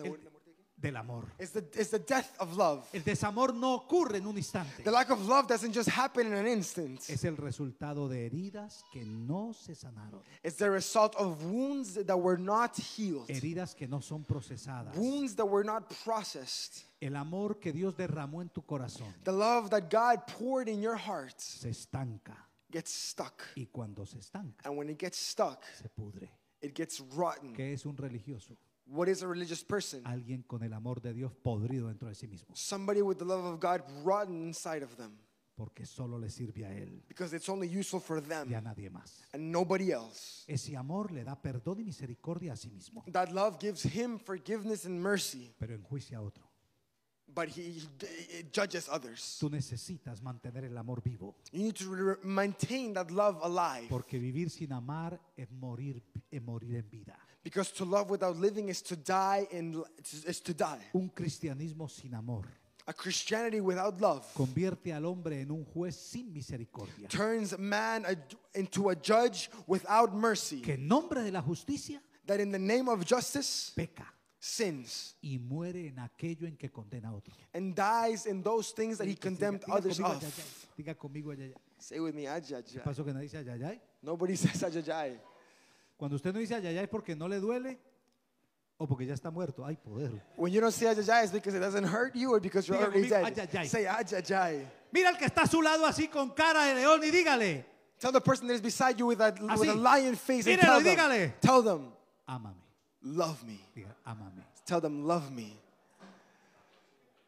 Del amor. It's the death of love. El desamor no ocurre en un instante. The lack of love doesn't just happen in an instant. Es el resultado de heridas que no se sanaron. It's the result of wounds that were not healed. Heridas que no son procesadas. Wounds that were not processed. El amor que Dios derramó en tu corazón The love that God poured in your heart se estanca. gets stuck. Y cuando se estanca, And when it gets stuck, se pudre. it gets rotten. ¿Qué es un religioso? What is a religious person? Alguien con el amor de Dios podrido dentro de sí mismo. Somebody with the love of God rotten inside of them. Porque solo le sirve a él Because it's only useful for y a them nadie más. and nobody else. Ese amor le da perdón y misericordia a sí mismo, That love gives him forgiveness and mercy, pero enjuicia a otro. but he judges others. Tú necesitas mantener el amor vivo, You need to maintain that love alive. porque vivir sin amar es morir en vida. Because to love without living is to die is to die. Un cristianismo sin amor A Christianity without love convierte al hombre en un juez sin misericordia, turns man into a judge without mercy. que en nombre de la justicia That in the name of justice peca sins y muere en aquello en que condena a otro. and dies in those things that he condemned others of. Diga conmigo ayayay. Say with me, ajajaj. ¿Pasó que nadie dice ayayay? Nobody says ajajaj. Cuando usted no dice ayayay porque no le duele o porque ya está muerto, hay poder. When you don't say ajajaj, it's because it doesn't hurt you or because you're Diga already conmigo, dead. ajajaj. Say ajajaj. Mira al que está a su lado así con cara de león y dígale, Tell the person that is beside you with a Así. lion face and Míralo y dígale. tell them, ámame. love me. Diga, ámame. Tell them, love me.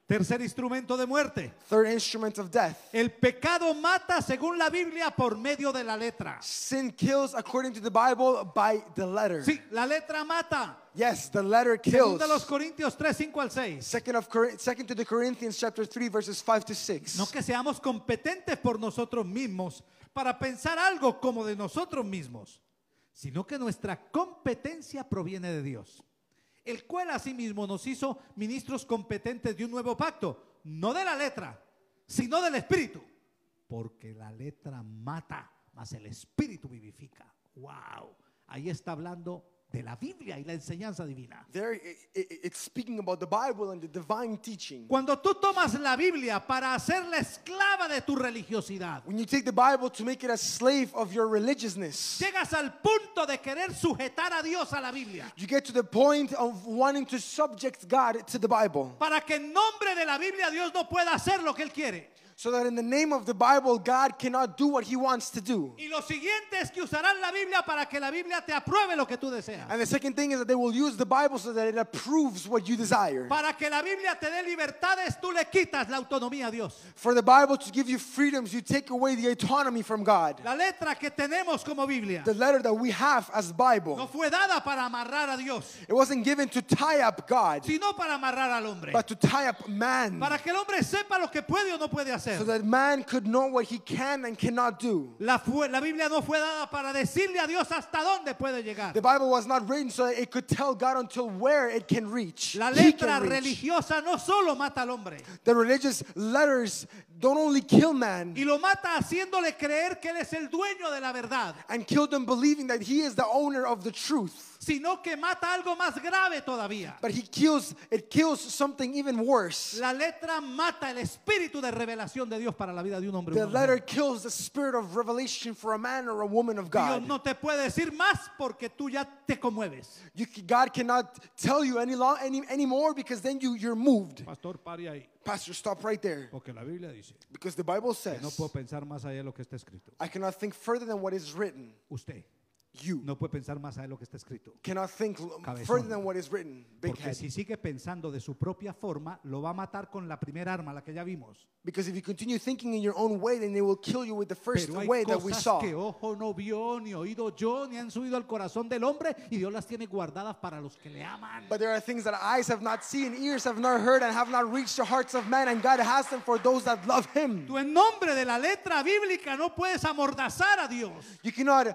Tercer instrumento de muerte. Third instrument of death. El pecado mata según la Biblia por medio de la letra. Sin kills according to the Bible by the letter. Sí, la letra mata. Yes, the letter kills. Segunda los Corintios 3, 5 al 6. Second to the Corinthians chapter 3 verses 5 to 6. No que seamos competentes por nosotros mismos para pensar algo como de nosotros mismos, sino que nuestra competencia proviene de Dios, el cual asimismo nos hizo ministros competentes de un nuevo pacto, no de la letra, sino del Espíritu, porque la letra mata, mas el Espíritu vivifica. Wow, ahí está hablando de la Biblia y la enseñanza divina. There, it's speaking about the Bible and the divine teaching. Cuando tú tomas la Biblia para hacerla esclava de tu religiosidad, When you take the Bible to make it a slave of your religiousness, llegas al punto de querer sujetar a Dios a la Biblia, you get to the point of wanting to subject God to the Bible, para que en nombre de la Biblia Dios no pueda hacer lo que Él quiere. so that in the name of the Bible, God cannot do what He wants to do. Y lo siguiente es que usarán la Biblia para que la Biblia te apruebe lo que tú deseas. And the second thing is that they will use the Bible so that it approves what you desire. Para que la Biblia te dé libertades, tú le quitas la autonomía a Dios. For the Bible to give you freedoms, you take away the autonomy from God. La letra que tenemos como Biblia The letter that we have as no Bible, fue dada para amarrar a Dios, it wasn't given to tie up God, sino para amarrar al hombre. but to tie up man, Para que el hombre sepa lo que puede o no puede hacer. so that man could know what he can and cannot do. La Biblia no fue dada para decirle a Dios hasta dónde puede llegar. The Bible was not written so that it could tell God until where it can reach. La He letra can reach. religiosa no solo mata al hombre, The religious letters don't only kill man y lo mata haciéndole creer que él es el dueño de la verdad, and kill them believing that he is the owner of the truth, sino que mata algo más grave todavía. but it kills something even worse. La letra mata el espíritu de revelación de Dios para la vida de un hombre. The letter kills the spirit of revelation for a man or a woman of Dios God. no te puede decir más porque tú ya te conmueves. God cannot tell you anymore because then you're moved. Pastor, pare ahí, Pastor, stop right there. porque la Biblia dice Because the Bible que no says, puedo pensar más allá de lo que está escrito. I cannot think further than what is written. Usted You no puede pensar más allá de lo que está escrito. cannot think Cabezón. further than what is written. Big Porque head. si sigue pensando de su propia forma, lo va a matar con la primera arma, la que ya vimos. Because if you continue thinking in your own way, then they will kill you with the first Pero hay way that we cosas saw. que ojo no vio, ni oído yo, ni han subido al corazón del hombre, y Dios las tiene guardadas para los que le aman. But there are things that eyes have not seen, ears have not heard, and have not reached the hearts of man, and God has them for those that love Him. Tú en nombre de la letra bíblica no puedes amordazar a Dios. You cannot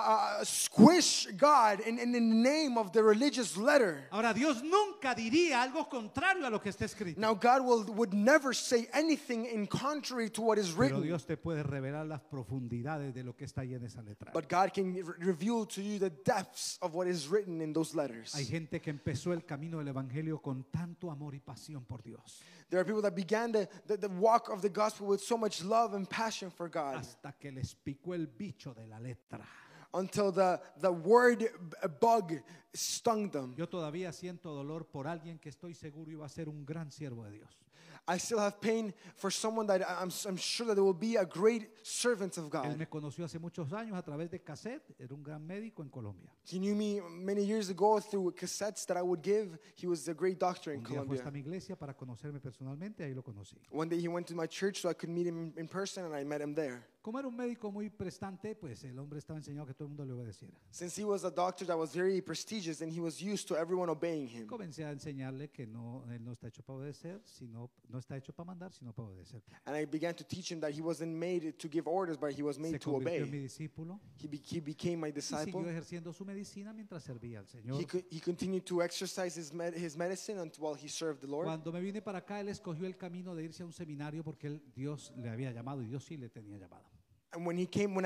squish God in the name of the religious letter. Ahora, Dios nunca diría algo contrario a lo que está escrito. Now, God would never say anything in contrary to what is Pero written. Dios te puede revelar las profundidades de lo que está ahí en esa letra. But God can reveal to you the depths of what is written in those letters. Hay gente que empezó el camino del evangelio con tanto amor y pasión por Dios, There are people that began the walk of the gospel with so much love and passion for God hasta que les picó el bicho de la letra. until the word bug stung them. Yo todavía siento dolor por alguien que estoy seguro iba a ser un gran siervo de Dios. I still have pain for someone that I'm sure that they will be a great servant of Él God. me conoció hace muchos años a través de cassette, era un gran médico en Colombia. He knew me many years ago through cassettes that I would give. He was a great doctor in Un día fue hasta Colombia. mi iglesia para conocerme personalmente, ahí lo conocí. One day he went to my church so I could meet him in person, and I met him there. Como era un médico muy prestante, pues el hombre estaba enseñado que todo el mundo le obedeciera. Since he was a doctor that was very prestigious, and he was used to everyone obeying him. Comencé a enseñarle que no, él no está hecho para obedecer, sino no está hecho para mandar, sino para obedecer. And I began to teach him that he wasn't made to give orders, but he was Se made to convirtió en mi obey. discípulo He became my y disciple. siguió ejerciendo su medicina mientras servía al Señor. He continued to exercise his medicine while he served the Lord. Cuando me vine para acá, él escogió el camino de irse a un seminario porque Dios le había llamado y Dios sí le tenía llamado. And when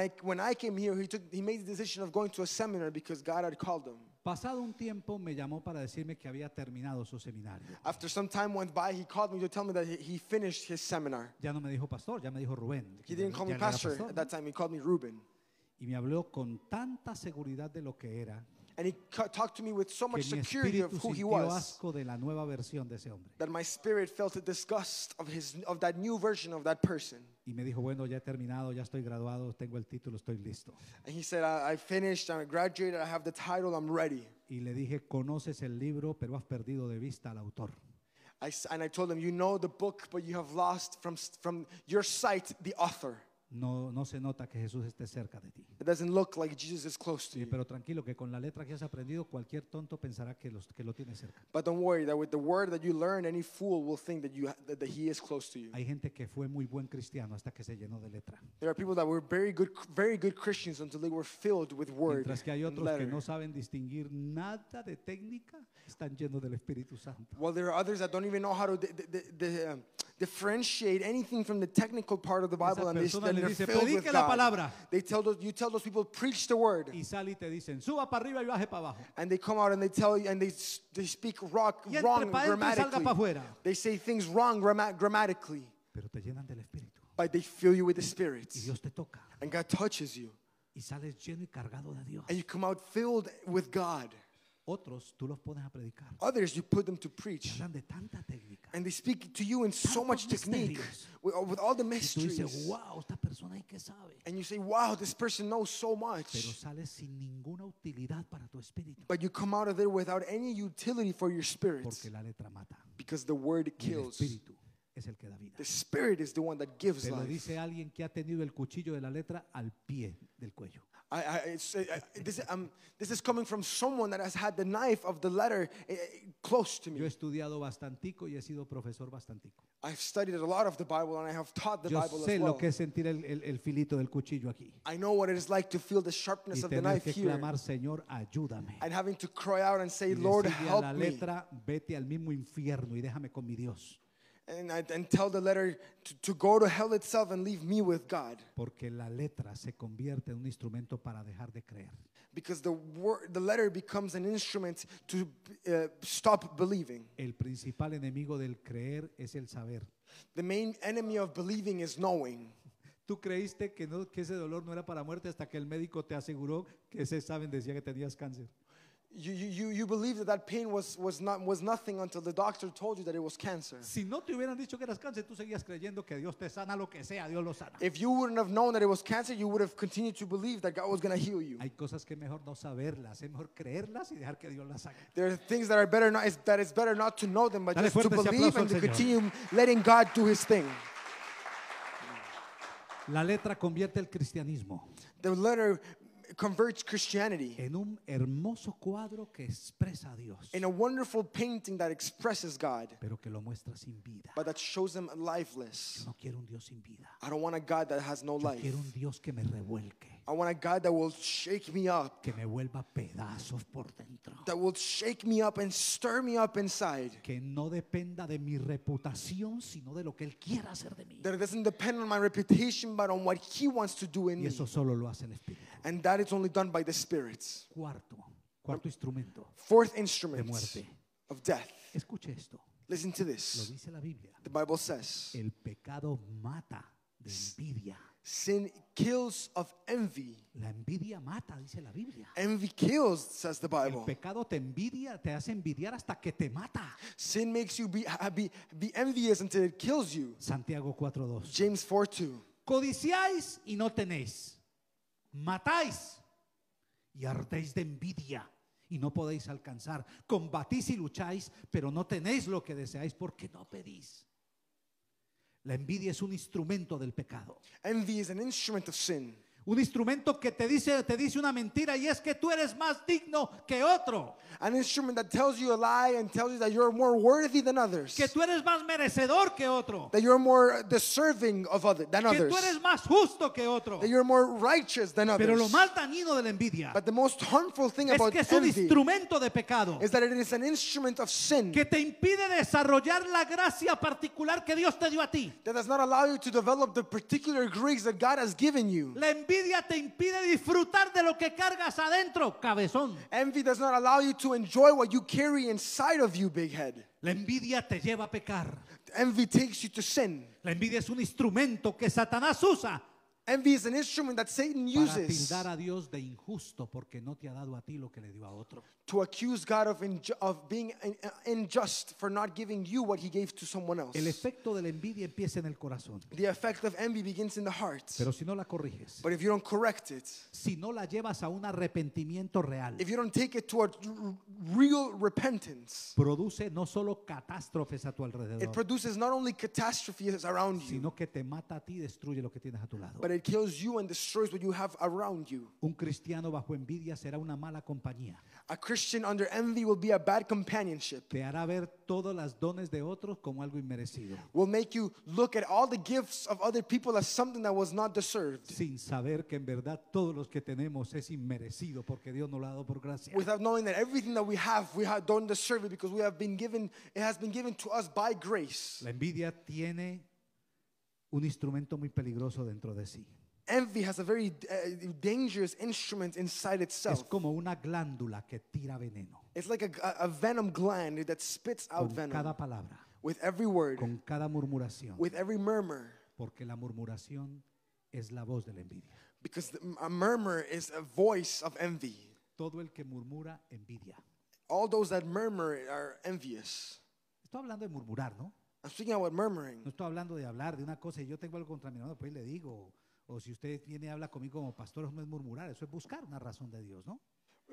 I came here, he made the decision of going to a seminar because God had called him. Pasado un tiempo me llamó para decirme que había terminado su seminario. After some time went by, he called me to tell me that he finished his seminar. Ya no me dijo pastor, ya me dijo Rubén. He didn't call me Ya él era pastor pastor, at that time. He called me Reuben. y me habló con tanta seguridad de lo que era And he talked to me with so que much mi security of espíritu who he sintió was asco de la nueva versión de ese hombre. that my spirit felt a disgust of that new version of that person. Y me dijo, bueno, ya he terminado, ya estoy graduado, tengo el título, estoy listo. And he said, I finished, I graduated, I have the title, I'm ready. Y le dije, conoces el libro, pero has perdido de vista al autor. And I told them, you know the book, but you have lost from your sight the author. No se nota que Jesús esté cerca de ti. It doesn't look like Jesus is close to Sí, you. pero tranquilo que con la letra que has aprendido cualquier tonto pensará que lo tiene cerca. But don't worry that with the word that you learn, any fool will think that he is close to you. Hay gente que fue muy buen cristiano hasta que se llenó de letra. There are people that were very good Christians until they were filled with word Mientras que hay and otros que letter. no saben distinguir nada de técnica, están llenos del Espíritu Santo. While there are others that don't even know how to differentiate anything from the technical part of the Bible, Esa and persona le they're dice, filled with predique la God. palabra. You tell those people, preach the word. Y sale y te dicen, suba para arriba y baje para abajo. And they come out and they tell you, and they speak wrong Y entre pa' dentro y salga grammatically. pa' afuera. They say things wrong grammatically, Pero te llenan del Espíritu. but they fill you with the Spirit. Y Dios te toca. And God touches you. Y sales lleno y cargado de Dios. And you come out filled with God. Otros tú los pones a predicar. Others, you put them to Te preach. hablan de tanta técnica. And they speak to you in so much Tantos technique, misterios. with all the Y tú dices, mysteries. wow, esta persona hay que sabe. And you say, wow, this person knows so Pero much. sales sin ninguna utilidad para tu espíritu. But you come out of there without any utility for your spirit. Porque la letra mata. Because the word Y el kills. espíritu es el que da vida. The Spirit is the one that gives Te lo life. dice alguien que ha tenido el cuchillo de la letra al pie del cuello. This is coming from someone that has had the knife of the letter close to Yo he me. estudiado bastantico y he sido profesor bastantico. I've studied a lot of the Bible and I have taught the Yo Bible sé as lo well. que es sentir el filito del cuchillo aquí. I know what it is like to feel the Y sharpness of the tener knife que here. clamar, Señor, ayúdame. And having to cry out and say, Y Lord, decirle a help la me. letra, vete al mismo infierno y déjame con mi Dios. And tell the letter to go to hell itself and leave me with God. Porque la letra se convierte en un instrumento para dejar de creer. Because the letter becomes an instrument to stop believing. El principal enemigo del creer es el saber. The main enemy of believing is knowing. Tú creíste que ese dolor no era para muerte hasta que el médico te aseguró que ese examen decía que tenías cáncer. You believe that pain was nothing until the doctor told you that it was cancer. Si no te hubieran dicho que eras cáncer, tú seguías creyendo que Dios te sana lo que sea, Dios lo sana. If you wouldn't have known that it was cancer, you would have continued to believe that God was going to heal you. Hay cosas que es mejor no saberlas, es mejor creerlas y dejar que Dios las haga. There are things that are better not, that it's better not to know them, but Dale just to fuerte ese believe aplauso and to al Señor. continue letting God do His thing. La letra convierte el cristianismo The letter converts Christianity en un hermoso cuadro que expresa a Dios, in a wonderful painting that expresses God, pero que lo muestra sin vida. but that shows Him Yo lifeless. no quiero un Dios sin vida. I don't want a God that has no Yo life. quiero un Dios que me revuelque, I want a God that will shake me up, que me vuelva pedazos por dentro, that will shake me up and stir me up inside. que no dependa de mi reputación, sino de lo que Él quiera hacer de mí. That it doesn't depend on my reputation, but on what He wants to do in Y me. eso solo lo hace el Espíritu. And that is only done by the Spirit. Cuarto instrumento Fourth de instrument muerte. of death. Escuche esto, Listen to lo this. dice la Biblia. The Bible says, El pecado mata de envidia. sin kills of envy. La envidia mata, dice la Biblia. Envy kills, says the El Bible. pecado te envidia, te hace envidiar hasta que te mata. Sin makes you be envious until it kills you. Santiago 4:2. James 4:2. Codiciáis y no tenéis. Matáis y ardéis de envidia y no podéis alcanzar. Combatís y lucháis, pero no tenéis lo que deseáis porque no pedís. La envidia es un instrumento del pecado. Envy is an instrument of sin. Un instrumento que te dice una mentira y es que tú eres más digno que otro. An instrument that tells you a lie and tells you that you're more worthy than others. Que tú eres más merecedor que otro. That you're more deserving than Que others. tú eres más justo que otro. That you're more righteous than Pero lo others. más dañino de la envidia But the most harmful thing es about que es un envy instrumento de pecado is that it is an instrument of sin que te impide desarrollar la gracia particular que Dios te dio a ti. that does not allow you to develop the particular grace that God has given you. La envidia te impide disfrutar de lo que cargas adentro, cabezón. Envy does not allow you to enjoy what you carry inside of you, big head. La envidia te lleva a pecar. Envy takes you to sin. La envidia es un instrumento que Satanás usa Envy is an instrument that Satan para uses tildar a Dios de injusto porque no te ha dado a ti lo que le dio a otro. to accuse God of being unjust for not giving you what he gave to someone else. El efecto de la envidia empieza en el corazón. The effect of envy begins in the heart. Pero si no la corriges, But if you don't correct it, si no la llevas a un arrepentimiento real, if you don't take it to a real repentance, produce no solo catástrofes a tu it alrededor, produces not only catastrophes around you, sino que te mata a ti y destruye lo que tienes a tu lado. but it kills you and destroys what you have around you. Un cristiano bajo envidia será una mala compañía. A Christian under envy will be a bad companionship. Te hará ver todos los dones de otros como algo inmerecido, Will make you look at all the gifts of other people as something that was not deserved, sin saber que en verdad todos los que tenemos es inmerecido porque Dios nos lo ha dado por gracia. without knowing that everything that we don't deserve it because it has been given to us by grace. La envidia tiene un instrumento muy peligroso dentro de sí. Envy has a very dangerous instrument inside Es itself. como una glándula que tira veneno It's like a venom gland that spits out con venom cada palabra, with every word, con cada murmuración, with every murmur, porque la murmuración es la voz de la envidia. because a murmur is a voice of envy. Todo el que murmura envidia. All those that murmur are envious. Estoy hablando de murmurar, ¿no? I'm speaking about murmuring. No estoy hablando de hablar de una cosa y yo tengo algo contra mi hermano, pues le digo. O si usted viene y habla conmigo como pastor, eso no es murmurar, eso es buscar una razón de Dios, ¿no?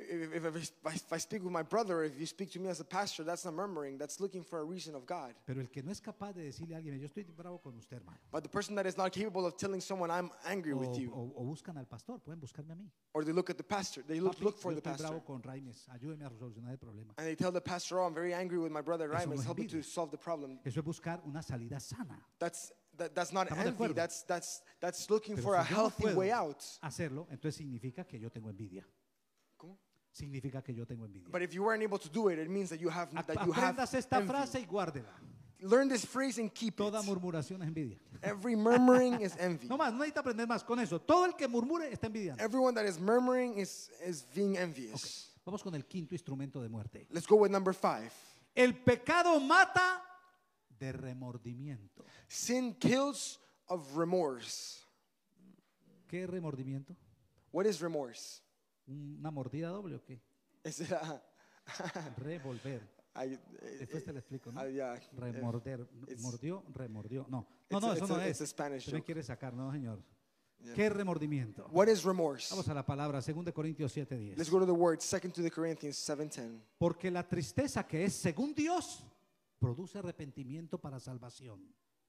If I speak with my brother, if you speak to me as a pastor, that's not murmuring. That's looking for a reason of God. Pero el que no es capaz de decirle a alguien, yo estoy bravo con usted, hermano. But the person that is not capable of telling someone, I'm angry with you, O buscan al pastor, pueden buscarme a mí. or they look at the pastor, they Papi, look for yo the estoy bravo pastor, con Raimes, ayúdeme a solucionar el problema. and they tell the pastor, oh, I'm very angry with my brother Eso no Raimus, es help me envidia. to solve the problem. Eso es buscar una salida sana. That's not ¿Estamos de envy. acuerdo? That's looking Pero for a si yo no healthy puedo way out. hacerlo, entonces significa que yo tengo envidia. ¿Cómo? Significa que yo tengo envidia. But if you weren't able to do it, it means that you have Aprendas esta envy. frase y guárdela. Learn this phrase and keep Toda it. murmuración es envidia. Every murmuring is envy. No más, no necesita aprender más con eso. Todo el que murmure está envidiando. Everyone that is murmuring is being envious. Vamos con el quinto instrumento de muerte. Let's go with number 5. El pecado mata de remordimiento. Sin kills of remorse. ¿Qué es remordimiento? What is remorse? ¿Una mordida doble o qué? Is it a Revolver. Después te lo explico, ¿no? yeah, Remorder. it's- Mordió, remordió. No, It's no, a- eso it's no a- es. it's a Spanish Usted me joke. quiere sacar, no, señor. Yeah. ¿Qué es remordimiento? What is remorse? Vamos a la palabra, 2 Corintios Let's 7:10. go to the word, 2 to the Corinthians 7:10. Porque la tristeza que es según Dios produce arrepentimiento para salvación.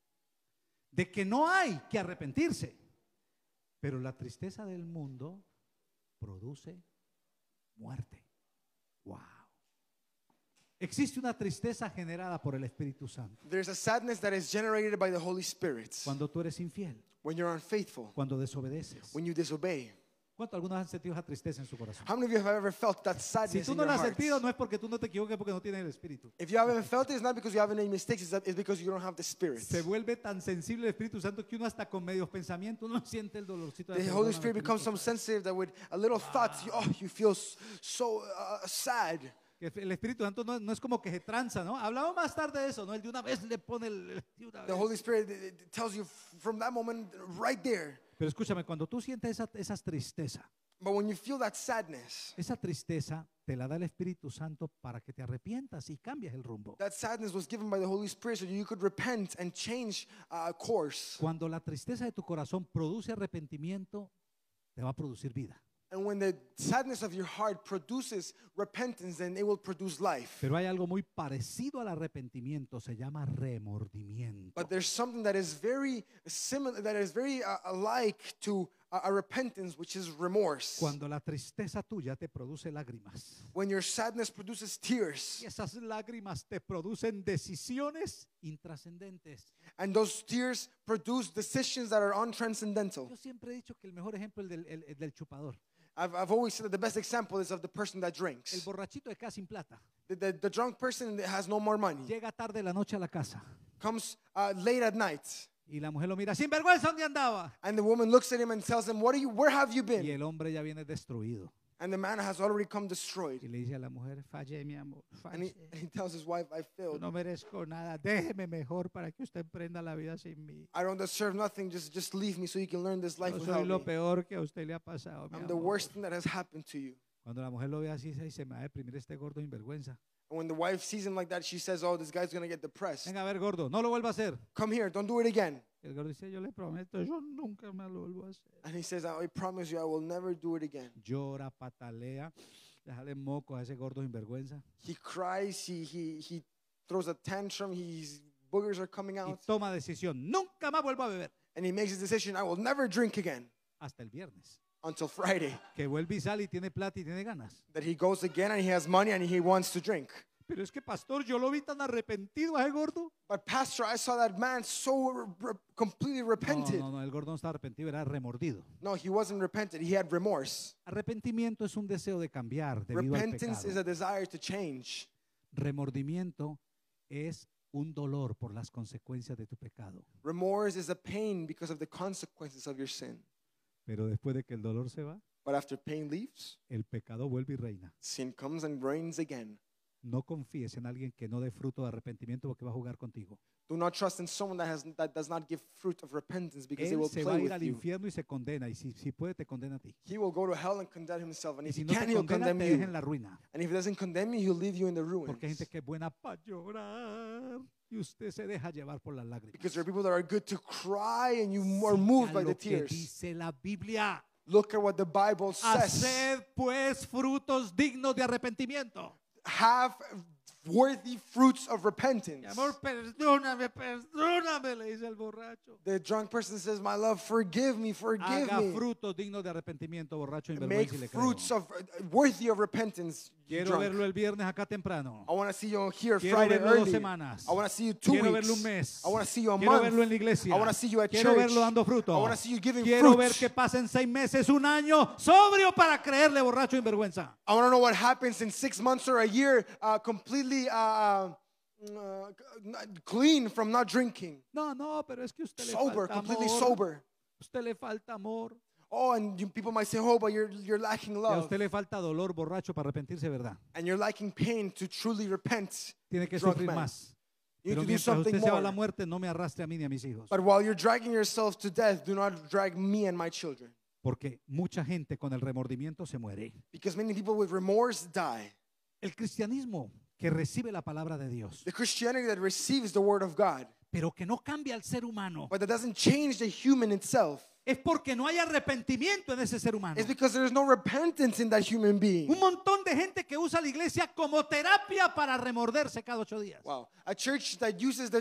De que no hay que arrepentirse. Pero la tristeza del mundo produce muerte. Wow. Existe una tristeza generada por el Espíritu Santo. There's a sadness that is generated by the Holy Spirit Cuando tú eres infiel, when you're unfaithful, cuando desobedeces. when you disobey. ¿Cuánto algunos han sentido esa tristeza en su corazón? How many of you have ever felt that Si sadness tú in no your la has heart? sentido, no es porque tú no te equivoques, porque no tienes el Espíritu. If you haven't felt it, it's not because you haven't made mistakes, it's because you don't have the Spirit. Se vuelve tan sensible el Espíritu Santo que uno hasta con medios pensamientos uno siente el dolorcito. The Holy Spirit becomes so sensitive that with a little thought, you feel so sad. El Espíritu Santo no es como que se tranza, ¿no? Hablamos más tarde de eso, ¿no? Él de una vez le pone de una The vez. Holy Spirit it tells you from that moment right there. Pero escúchame, cuando tú sientes esa tristeza, But when you feel that sadness, esa tristeza te la da el Espíritu Santo para que te arrepientas y cambies el rumbo. that sadness was given by the Holy Spirit so you could repent and change course. Cuando la tristeza de tu corazón produce arrepentimiento, te va a producir vida. And when the sadness of your heart produces repentance, then it will produce life. Pero hay algo muy parecido al arrepentimiento, se llama remordimiento. But there's something that is very similar, that is very alike to a repentance, which is remorse. Cuando la tristeza tuya te produce lágrimas When your sadness produces tears, y esas lágrimas te producen decisiones intrascendentes. and those tears produce decisions that are untranscendental. Yo siempre he dicho que el mejor ejemplo es el del chupador. I've always said that the best example is of the person that El drinks. borrachito de casa sin plata. The drunk person that has no more money Llega tarde la noche a la casa comes late at night, y la mujer lo mira, sin vergüenza, ¿dónde andaba? and the woman looks at him and tells him, where have you Y been? el hombre ya viene destruido. And the man has already come destroyed. Y le dice a la mujer, fallé, mi amor, And fallé. he tells his wife, I Yo failed. no merezco nada. Déjeme mejor para que usted emprenda la vida sin mí. I don't deserve nothing. Just leave me so you can learn this life Yo soy without lo me. peor que a usted le ha pasado, mi I'm the amor. worst thing that has happened to you. Cuando la mujer lo ve así, se me va a deprimir este gordo sinvergüenza. And when the wife sees him like that, she says, oh, this guy's going to get depressed. Venga, a ver, gordo, no lo vuelva a hacer. Come here, don't do it again. El gordo dice, yo le prometo, yo nunca más lo vuelvo a hacer. And he says, I promise you, I will never do it again. Llora, patalea, déjale moco a ese gordo sinvergüenza. He cries, he throws a tantrum, his boogers are coming Y out. toma decisión, nunca más vuelvo a beber. And he makes his decision, I will never drink again Hasta el viernes. until Friday. Que vuelve y sale y tiene plata y tiene ganas. That he goes again and he has money and he wants to drink. Pero es que, pastor, yo lo vi tan arrepentido a ese gordo. But pastor, I saw that man so completely repented. No, el gordo no estaba arrepentido, era remordido. No, he wasn't repented. He had remorse. Arrepentimiento es un deseo de cambiar debido al Repentance is pecado. a desire to change. Remordimiento es un dolor por las consecuencias de tu pecado. Remorse is a pain because of the consequences of your sin. Pero después de que el dolor se va, But after pain leaves, el pecado vuelve y reina. sin comes and reigns again. No confíes en alguien que no dé fruto de arrepentimiento porque va a jugar contigo. Do not trust in someone that does not give fruit of repentance because they Él will se va a play ir with al you. infierno y se condena. Y si puede, te condena a ti. He will go to hell and condemn himself. And Y if si he no can, te he'll condena, condemn te deja en you. la ruina. And if he doesn't condemn you, he'll leave you in the Porque hay ruins. gente que es buena para llorar y usted se deja llevar por las lágrimas. Because there are people that are good to cry and you are moved by Siga the lo que tears. dice la Biblia. Look at what the Bible says. Haced pues frutos dignos de arrepentimiento. Have worthy fruits of repentance. Mi amor, perdóname, le dice el borracho. The drunk person says, my love, forgive me. Haga frutos dignos de arrepentimiento, borracho, Make invergüenza, y le fruits creo. of worthy of repentance. you Quiero drunk. verlo el viernes acá temprano. I want to see you here Quiero Friday verlo 2 early. semanas. I want to see you 2 Quiero weeks. verlo un mes. I want to see you a Quiero month. verlo en la iglesia. I want to see you at Quiero church. verlo dando fruto. I want to see you giving Quiero fruit. ver que pasen 6 meses, un año, sobrio para creerle, borracho, invergüenza. I want to know what happens in 6 months or a year completely clean from not drinking. No, pero es que usted le Sober, falta completely amor. sober. Usted le falta amor. Oh, and people might say, oh, but you're lacking Y a love. usted le falta dolor, borracho, para arrepentirse, ¿verdad? And you're lacking pain to truly repent. Tiene que Drunk sufrir man. más. You Pero need to do mientras something usted se va a la more. muerte, no me arrastre a mí ni a mis hijos. But while you're dragging yourself to death, do not drag me and my children. Porque mucha gente con el remordimiento se muere. Because many people with remorse die. El cristianismo que recibe la palabra de Dios, The Christianity that receives the word of God, pero que no cambia al ser humano, but that doesn't change the human itself, es porque no hay arrepentimiento en ese ser humano. is because there's no repentance in that human being. Un montón de gente que usa la iglesia como terapia para remorderse cada 8 días. Wow. A church that uses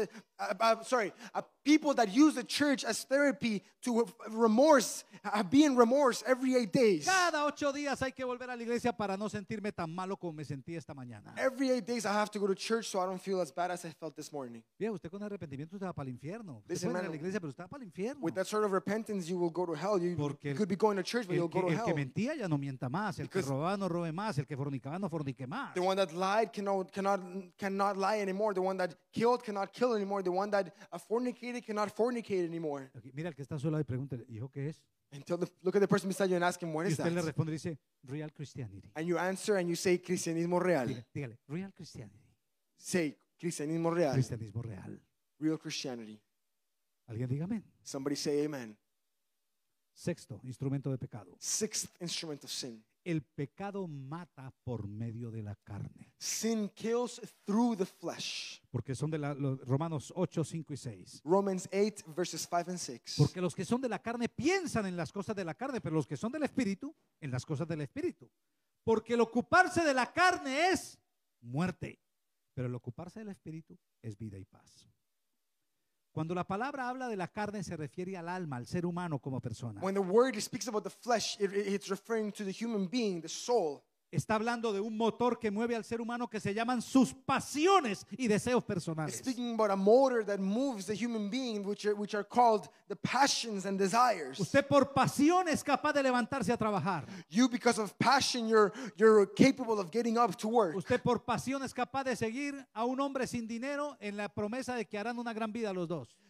people that use the church as therapy to remorse, be in remorse every 8 days. Cada 8 días hay que volver a la iglesia para no sentirme tan malo como me sentí esta mañana. Every 8 days I have to go to church so I don't feel as bad as I felt this morning. Bien, usted con arrepentimiento usted va para el infierno. Usted Listen, puede ir a man, la iglesia, pero usted va para el infierno. With that sort of repentance, you will go to hell. You Porque could be going to church, but you'll go to el que hell. mentía ya no mienta más, el que Because- robaba no robe más, el que fornicaba no fornique más. The one that lied cannot lie anymore. The one that killed cannot kill anymore. The one that fornicated cannot fornicate anymore. Ok, mira, el que está a su lado y pregúntale, ¿hijo qué es? Look at the person beside you and ask him, what Y is usted le that? responde y dice, Real Christianity. And you answer and you say, cristianismo real. Dígale, Real Christianity. Say, cristianismo real. Cristianismo real. Real Christianity. ¿Alguien diga amén? Somebody say amen. Sexto, instrumento de pecado. Sixth instrument of sin. El pecado mata por medio de la carne. Sin kills through the flesh. Porque son de los Romanos 8, 5 y 6. Romans 8, verses 5 and 6. Porque los que son de la carne piensan en las cosas de la carne, pero los que son del Espíritu, en las cosas del Espíritu. Porque el ocuparse de la carne es muerte, pero el ocuparse del Espíritu es vida y paz. Cuando la palabra habla de la carne se refiere al alma, al ser humano como persona. When the word speaks about the flesh, it's referring to the human being, the soul. Está hablando de un motor que mueve al ser humano que se llaman sus pasiones y deseos It's personales. speaking about a motor that moves the human being, which are called the passions and desires. Usted por pasión es capaz de levantarse a trabajar. You, because of passion, you're capable of getting up to work. Usted por pasión es capaz de seguir a un hombre sin dinero en la promesa de que harán una gran vida los dos.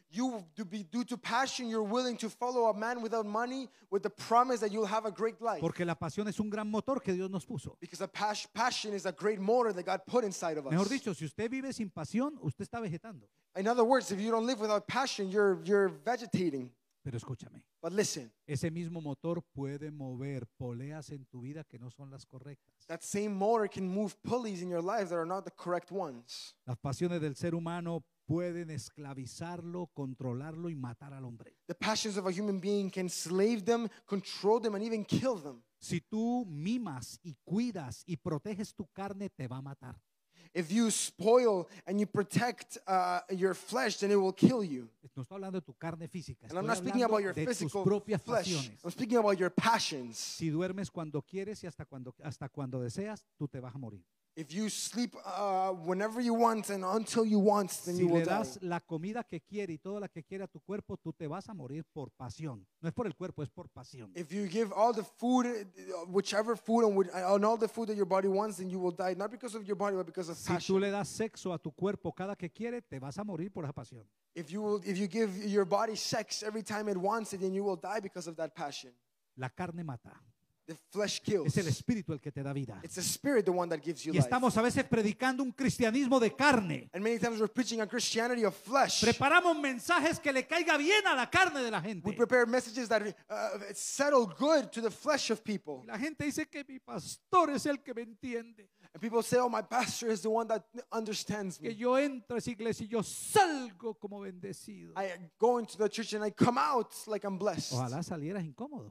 due to passion, you're willing to follow a man without money with the promise that you'll have a great life. Porque la pasión es un gran motor que Dios nos puso. Because passion is a great motor that God put inside of us. Mejor dicho, si usted vive sin pasión, usted está vegetando. In other words, if you don't live without passion, you're vegetating. Pero escúchame, But listen, ese mismo motor puede mover poleas en tu vida que no son las correctas. that same motor can move pulleys in your life that are not the correct ones. Las pasiones del ser humano pueden esclavizarlo, controlarlo y matar al hombre. The passions of a human being can slave them, control them, and even kill them. Si tú mimas y cuidas y proteges tu carne, te va a matar. If you spoil and you protect your flesh, then it will kill you. No estoy hablando de tu carne física, And estoy I'm not speaking about your hablando de tus physical propias flesh. pasiones. I'm speaking about your passions. Si duermes cuando quieres y hasta cuando deseas, tú te vas a morir. If you sleep whenever you want and until you want, then Si you will le die. das la comida que quiere y toda la que quiere a tu cuerpo, tú te vas a morir por pasión. No es por el cuerpo, es por pasión. If you give all the food, whichever food and all the food that your body wants, then you will die, not because of your body, but because of Si tú passion. le das sexo a tu cuerpo cada que quiere, te vas a morir por esa pasión. If you give your body sex every time it wants it, then you will die because of that passion. La carne mata. The flesh kills. Es el espíritu el que te da vida. It's the spirit, the one that gives you Y life. estamos a veces predicando un cristianismo de carne. And many times we're preaching a Christianity of flesh. Preparamos mensajes que le caiga bien a la carne de la We gente. prepare messages that settle good to the flesh of people. La gente dice que mi pastor es el que me entiende. And people say, oh, my pastor is the one that understands Que me. yo entro a esa iglesia y yo salgo como bendecido. I go into the church and I come out like I'm blessed. Ojalá salieras incómodo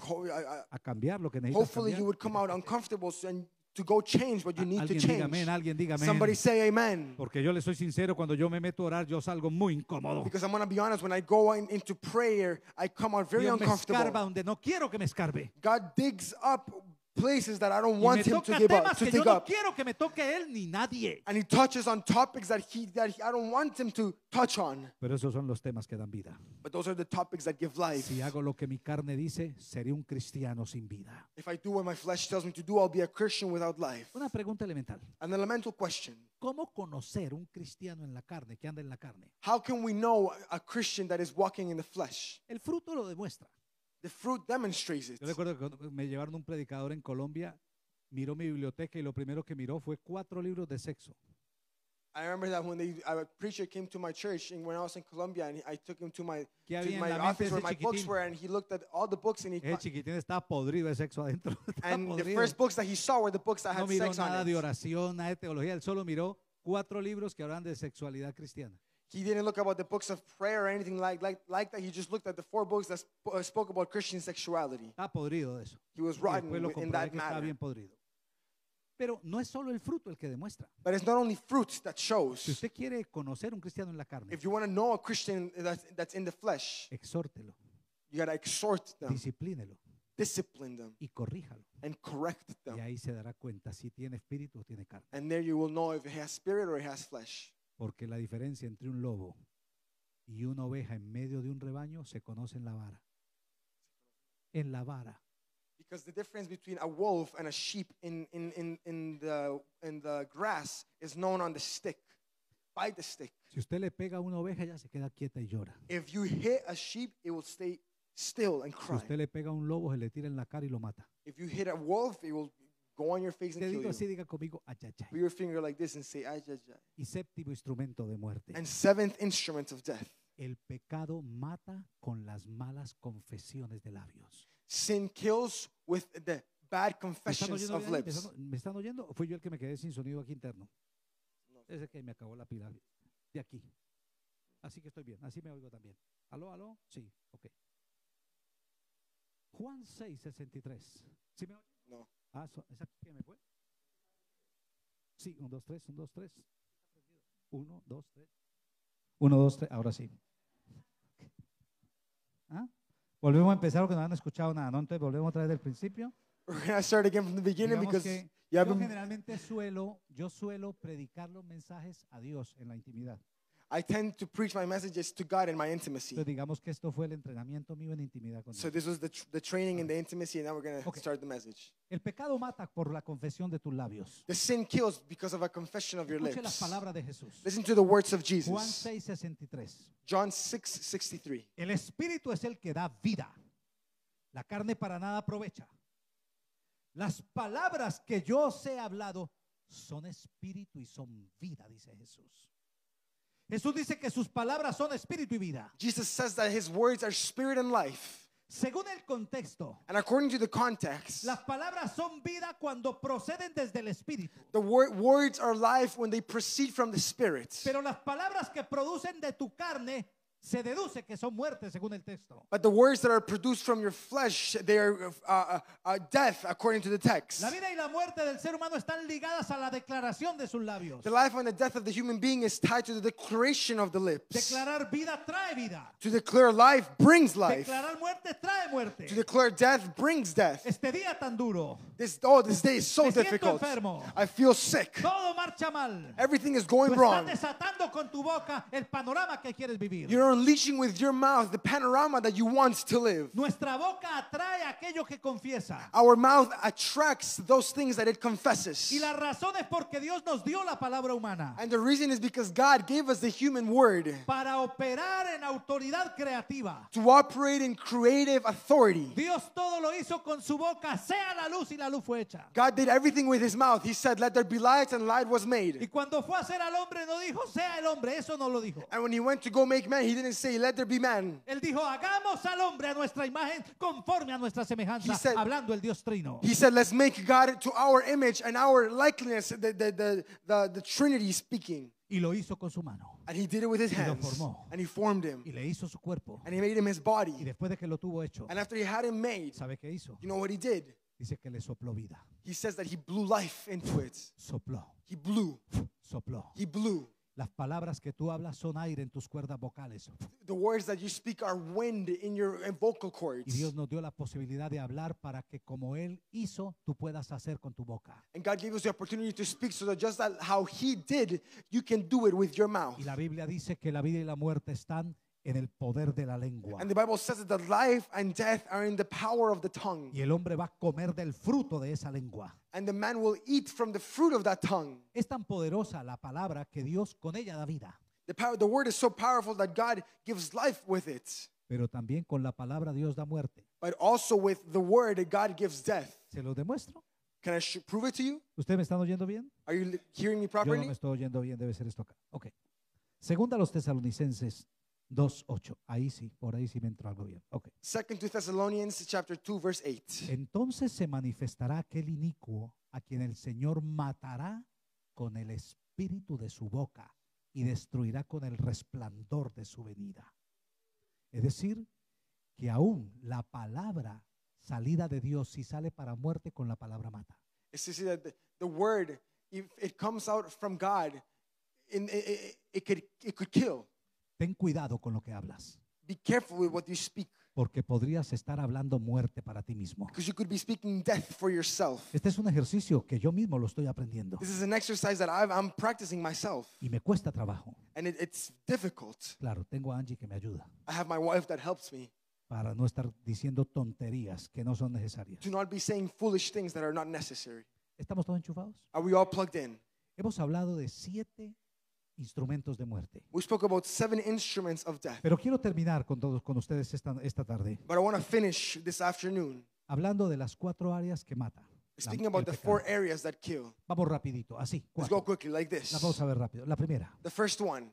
I- a cambiar lo que necesitas Hopefully you cambiar. would come out uncomfortable and to go change what you need to Alguien diga change. amén, alguien diga amén. Somebody say amen. Porque yo le soy sincero, cuando yo me meto a orar, yo salgo muy incómodo. Because I'm going to be honest, when I go into prayer, I come out very Dios me escarba uncomfortable. donde no quiero que me escarbe. God digs up places that I don't Y want me him to toca give up, temas to que yo dig no up. quiero que me toque él ni nadie. And he touches on topics that I don't want him to touch on. Pero esos son los temas que dan vida. But those are the topics that give life. Si hago lo que mi carne dice, seré un cristiano sin vida. If I do what my flesh tells me to do, I'll be a Christian without life. Una pregunta elemental. An elemental question. ¿Cómo conocer un cristiano en la carne, que anda en la carne? How can we know a Christian that is walking in the flesh? El fruto lo demuestra. The fruit demonstrates it. Yo recuerdo que cuando me llevaron un predicador en Colombia, miró mi biblioteca y lo primero que miró fue 4 libros de sexo. I remember that when a preacher came to my church and when I was in Colombia and I took him to my ¿Qué había en la mente office de where ese my books chiquitín? were and he looked at all the books and El chiquitín estaba podrido de sexo adentro. Estaba and the podrido. first books that he saw were the books that No had miró sex nada on de it. oración, nada de teología. Él solo miró 4 libros que hablan de sexualidad cristiana. He didn't look about the books of prayer or anything like that. He just looked at the 4 books that spoke about Christian sexuality. Estaba podrido de eso. He was Y rotten después lo in comprobé that que estaba matter. bien podrido. Pero no es solo el fruto el que demuestra. But it's not only fruit that Si shows. usted quiere conocer un cristiano en la carne, If you want to know a Christian that's in the flesh, exhórtelo, you got to exhort them, disciplínelo discipline them, y corríjalo. and correct Y them. ahí se dará cuenta si tiene espíritu o tiene carne. And there you will know if it has spirit or it has flesh. Porque la diferencia entre un lobo y una oveja en medio de un rebaño se conoce en la vara. En la vara. Because the difference between a wolf and a sheep in the grass is known on the stick, by the stick. Si usted le pega a una oveja, ella se queda quieta y llora. If you hit a sheep, it will stay still and Si cry. usted le pega a un lobo, se le tira en la cara y lo mata. If you hit a wolf, it will go on your face and Te kill digo you. así, diga conmigo, ayayay. Put your finger like this and say, ay, ay, ay. Y séptimo instrumento de muerte. And 7th instrument of death. El pecado mata con las malas confesiones de labios. Sin kills with the bad ¿Me están confessions oyendo of bien ahí? lips. ¿Me están oyendo? ¿O fui yo el que me quedé sin sonido aquí interno? Ese que me acabó la pila de aquí. Así que estoy bien, así me oigo también. ¿Aló, aló? Sí, ok. Juan 6:63. ¿Sí me oye? No. Ah, ¿esa que me fue? Sí, 1, 2, 3, 1, 2, 3. 1, 2, 3. 1, 2, 3, ahora sí. ¿Ah? Volvemos a empezar porque no han escuchado nada, ¿no? Entonces volvemos otra vez del principio. We're going to start again from the beginning Digamos because que you yo haven't. generalmente suelo predicar los mensajes a Dios en la intimidad. I tend to preach my messages to God in my intimacy. Entonces digamos que esto fue el entrenamiento mío en intimidad con So Dios. this was the training and the intimacy, and now we're going to Okay. start the message. El pecado mata por la confesión de tus labios. The sin kills because of a confession of your Escuche las lips. palabras de Jesús. Listen to the words of Juan Jesus. 6:63. John 6:63. El espíritu es el que da vida. La carne para nada aprovecha. Las palabras que yo os he hablado son espíritu y son vida, dice Jesús. Jesús dice que sus palabras son espíritu y vida. Jesus says that his words are spirit and life. Según el contexto, And according to the context, las palabras son vida cuando proceden desde el espíritu. the words are life when they proceed from the spirit. Pero las palabras que producen de tu carne se deduce que son muertes según el texto. But the words that are produced from your flesh, they are death according to the text. La vida y la muerte del ser humano están ligadas a la declaración de sus labios. The life and the death of the human being is tied to the declaration of the lips. Declarar vida trae vida. To declare life brings life. Declarar muerte trae muerte. To declare death brings death. Este día tan duro, This day is so Me siento difficult. enfermo. I feel sick. todo marcha mal. Everything is Tú going estás wrong. desatando con tu boca el panorama que quieres vivir. You're unleashing with your mouth the panorama that you want to live. Nuestra boca atrae aquello que confiesa. Our mouth attracts those things that it confesses. Y la razón es porque Dios nos dio la palabra humana And the reason is because God gave us the human word para operar en autoridad creativa. to operate in creative authority. Dios todo lo hizo con su boca, sea la luz, y la luz fue hecha. God did everything with his mouth. He said, let there be light, and light was Y made. cuando fue a hacer al hombre no dijo, sea el hombre, eso no lo dijo. And when he went to go make man, he didn't say, let there be man. Él dijo, hagamos al hombre a nuestra imagen conforme a nuestra semejanza, He said- hablando el Dios trino. He said, let's make God to our image and our likeness, the Trinity speaking. Y lo hizo con su mano. And he did it with his Y lo hands. formó. And he formed him. Y le hizo su cuerpo. And he made him his Y body. después de que lo tuvo hecho, And after he had him made, ¿sabe qué hizo? you know what he did? Dice que le sopló vida. He says that he blew life into it. Sopló, He blew. sopló. He blew. Las palabras que tú hablas son aire en tus cuerdas vocales. The words that you speak are wind in your vocal Y cords. Dios nos dio la posibilidad de hablar para que como Él hizo, tú puedas hacer con tu boca. And God gave us the opportunity to speak so that just that how he did, you can do it with your mouth. Y la Biblia dice que la vida y la muerte están en el poder de la lengua. And the Bible says that life and death are in the power of the tongue. Y el hombre va a comer del fruto de esa lengua. And the man will eat from the fruit of that tongue. Es tan poderosa la palabra que Dios con ella da vida. The word is so powerful that God gives life with it. Pero también con la palabra Dios da muerte. But also with the word, God gives death. ¿Se lo demuestro? Can I prove it to you? ¿Ustedes me están oyendo bien? Are you hearing me Yo no properly? me estoy oyendo bien, debe ser esto acá. Ok. Segunda a los Tesalonicenses 2:8. Ahí sí, por ahí sí me entró algo bien. Ok. 2 Thessalonians chapter 2 verse 8. Entonces se manifestará aquel inicuo a quien el Señor matará con el espíritu de su boca y destruirá con el resplandor de su venida. Es decir, que aún la palabra salida de Dios, si sale para muerte, con la palabra mata. It's to see that the word, if it comes out from God, it could kill. Ten cuidado con lo que hablas, Be careful with what you speak, porque podrías estar hablando muerte para ti mismo. because you could be speaking death for yourself. Este es un ejercicio que yo mismo lo estoy aprendiendo This is an exercise that I'm practicing myself, y me cuesta trabajo. and it's difficult. Claro, tengo a Angie que me ayuda I have my wife that helps me para no estar diciendo tonterías que no son necesarias. to not be saying foolish things that are not necessary. ¿Estamos todos enchufados? Are we all plugged in? Hemos hablado de 7 instrumentos de muerte. We spoke about 7 instruments of death, Pero quiero terminar con ustedes esta tarde but I want to finish this afternoon hablando de las 4 áreas que mata. speaking El about the pecado. 4 areas that kill. Vamos rapidito, así. Let's 4. go quickly like this. La vamos a ver rápido. La primera, The first one,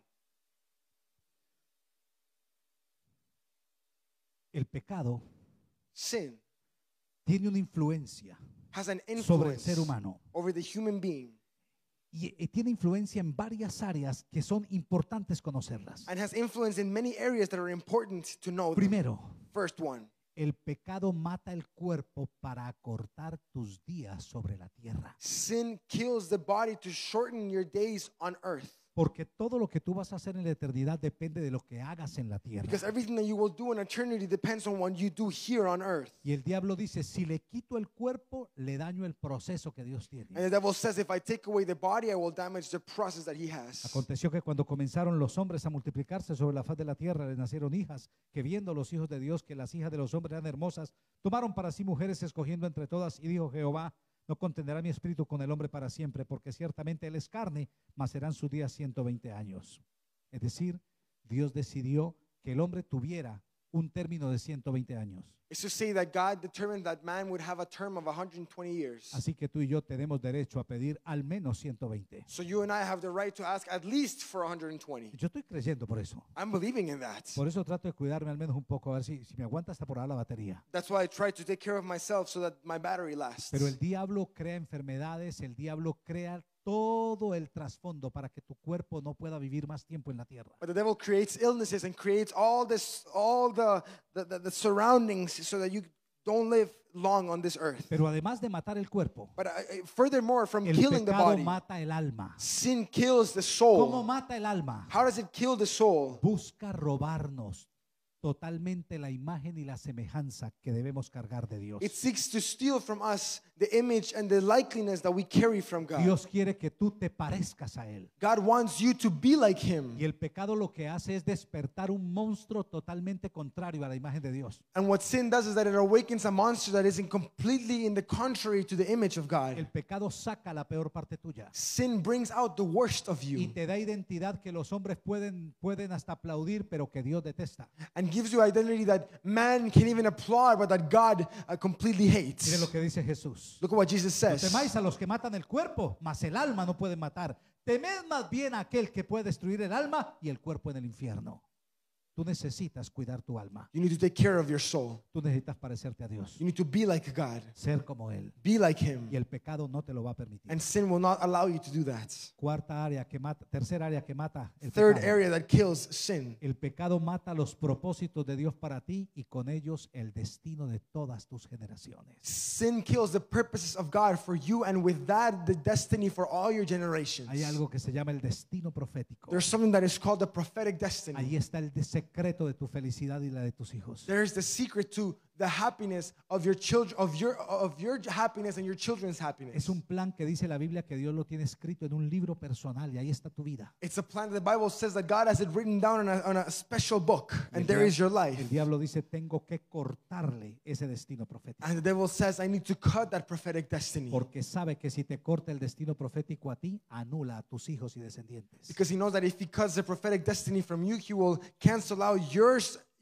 el pecado sin, tiene una influencia has an sobre el influence ser humano over the human being y tiene influencia en varias áreas que son importantes conocerlas. and has influence in many areas that are important to know. Primero, First one, el pecado mata el cuerpo para acortar tus días sobre la tierra. sin kills the body to shorten your days on earth. Porque todo lo que tú vas a hacer en la eternidad depende de lo que hagas en la tierra. Because everything that you will do in eternity depends on what you do here on earth. Y el diablo dice, si le quito el cuerpo, le daño el proceso que Dios And tiene. the devil says, if I take away the body, I will damage the process that he has. Aconteció que cuando comenzaron los hombres a multiplicarse sobre la faz de la tierra, les nacieron hijas, que viendo los hijos de Dios que las hijas de los hombres eran hermosas, tomaron para sí mujeres escogiendo entre todas, y dijo Jehová, no contenderá mi espíritu con el hombre para siempre, porque ciertamente él es carne, mas serán sus días 120 años. Es decir, Dios decidió que el hombre tuviera un término de 120 años. It's to say that God determined that man would have a term of 120 years. Así que tú y yo tenemos derecho a pedir al menos 120. So you and I have the right to ask at least for 120. Yo estoy creyendo por eso. I'm believing in that. Por eso trato de cuidarme al menos un poco, a ver si me aguanta hasta por ahí la batería. That's why I try to take care of myself so that my battery lasts. Pero el diablo crea enfermedades, el diablo crea todo el trasfondo para que tu cuerpo no pueda vivir más tiempo en la tierra. But the devil creates illnesses and creates all the surroundings so that you don't live long on this earth. Pero además de matar el cuerpo, But furthermore, from el killing the pecado body, mata el alma. sin kills the ¿Cómo soul. mata el alma? How does it kill the soul? Busca robarnos totalmente la imagen y la semejanza que debemos cargar de Dios. It seeks to steal from us the image and the likeness that we carry from God. Dios quiere que tú te parezcas a Él. God wants you to be like Him. Y el pecado lo que hace es despertar un monstruo totalmente contrario a la imagen de Dios. And what sin does is that it awakens a monster that is completely in the contrary to the image of God. El pecado saca la peor parte tuya Sin brings out the worst of y you te da identidad que los hombres pueden hasta aplaudir, pero que Dios detesta. and gives you identity that man can even applaud, but that God completely hates. Miren lo que dice Jesús. Look at what Jesus No says. temáis a los que matan el cuerpo, mas el alma no pueden matar. Temed más bien a aquel que puede destruir el alma y el cuerpo en el infierno. Tú necesitas cuidar tu alma. You need to take care of your soul. Tú necesitas parecerte a Dios, You need to be like God. ser como Él. Be like Him. Y el pecado no te lo va a permitir. And sin will not allow you to do that. Tercera área que mata el Third pecado. area that kills sin. El pecado mata los propósitos de Dios para ti y con ellos el destino de todas tus generaciones. Sin kills the purposes of God for you, and with that, the destiny for all your generations. Hay algo que se llama el destino profético. There's something that is called the prophetic destiny. Ahí está el secreto de tu felicidad y la de tus hijos. There's the secret to the happiness of your children, of your happiness and your children's happiness. Es un plan que dice la Biblia que Dios lo tiene escrito en un libro personal y ahí está tu vida. It's a plan that the Bible says that God has it written down on a special book, and there is your life. El diablo dice, tengo que cortarle ese destino profético. And the devil says, I need to cut that prophetic destiny. Porque sabe que si te corta el destino profético a ti, anula a tus hijos y descendientes. Because he knows that if he cuts the prophetic destiny from you, he will cancel out your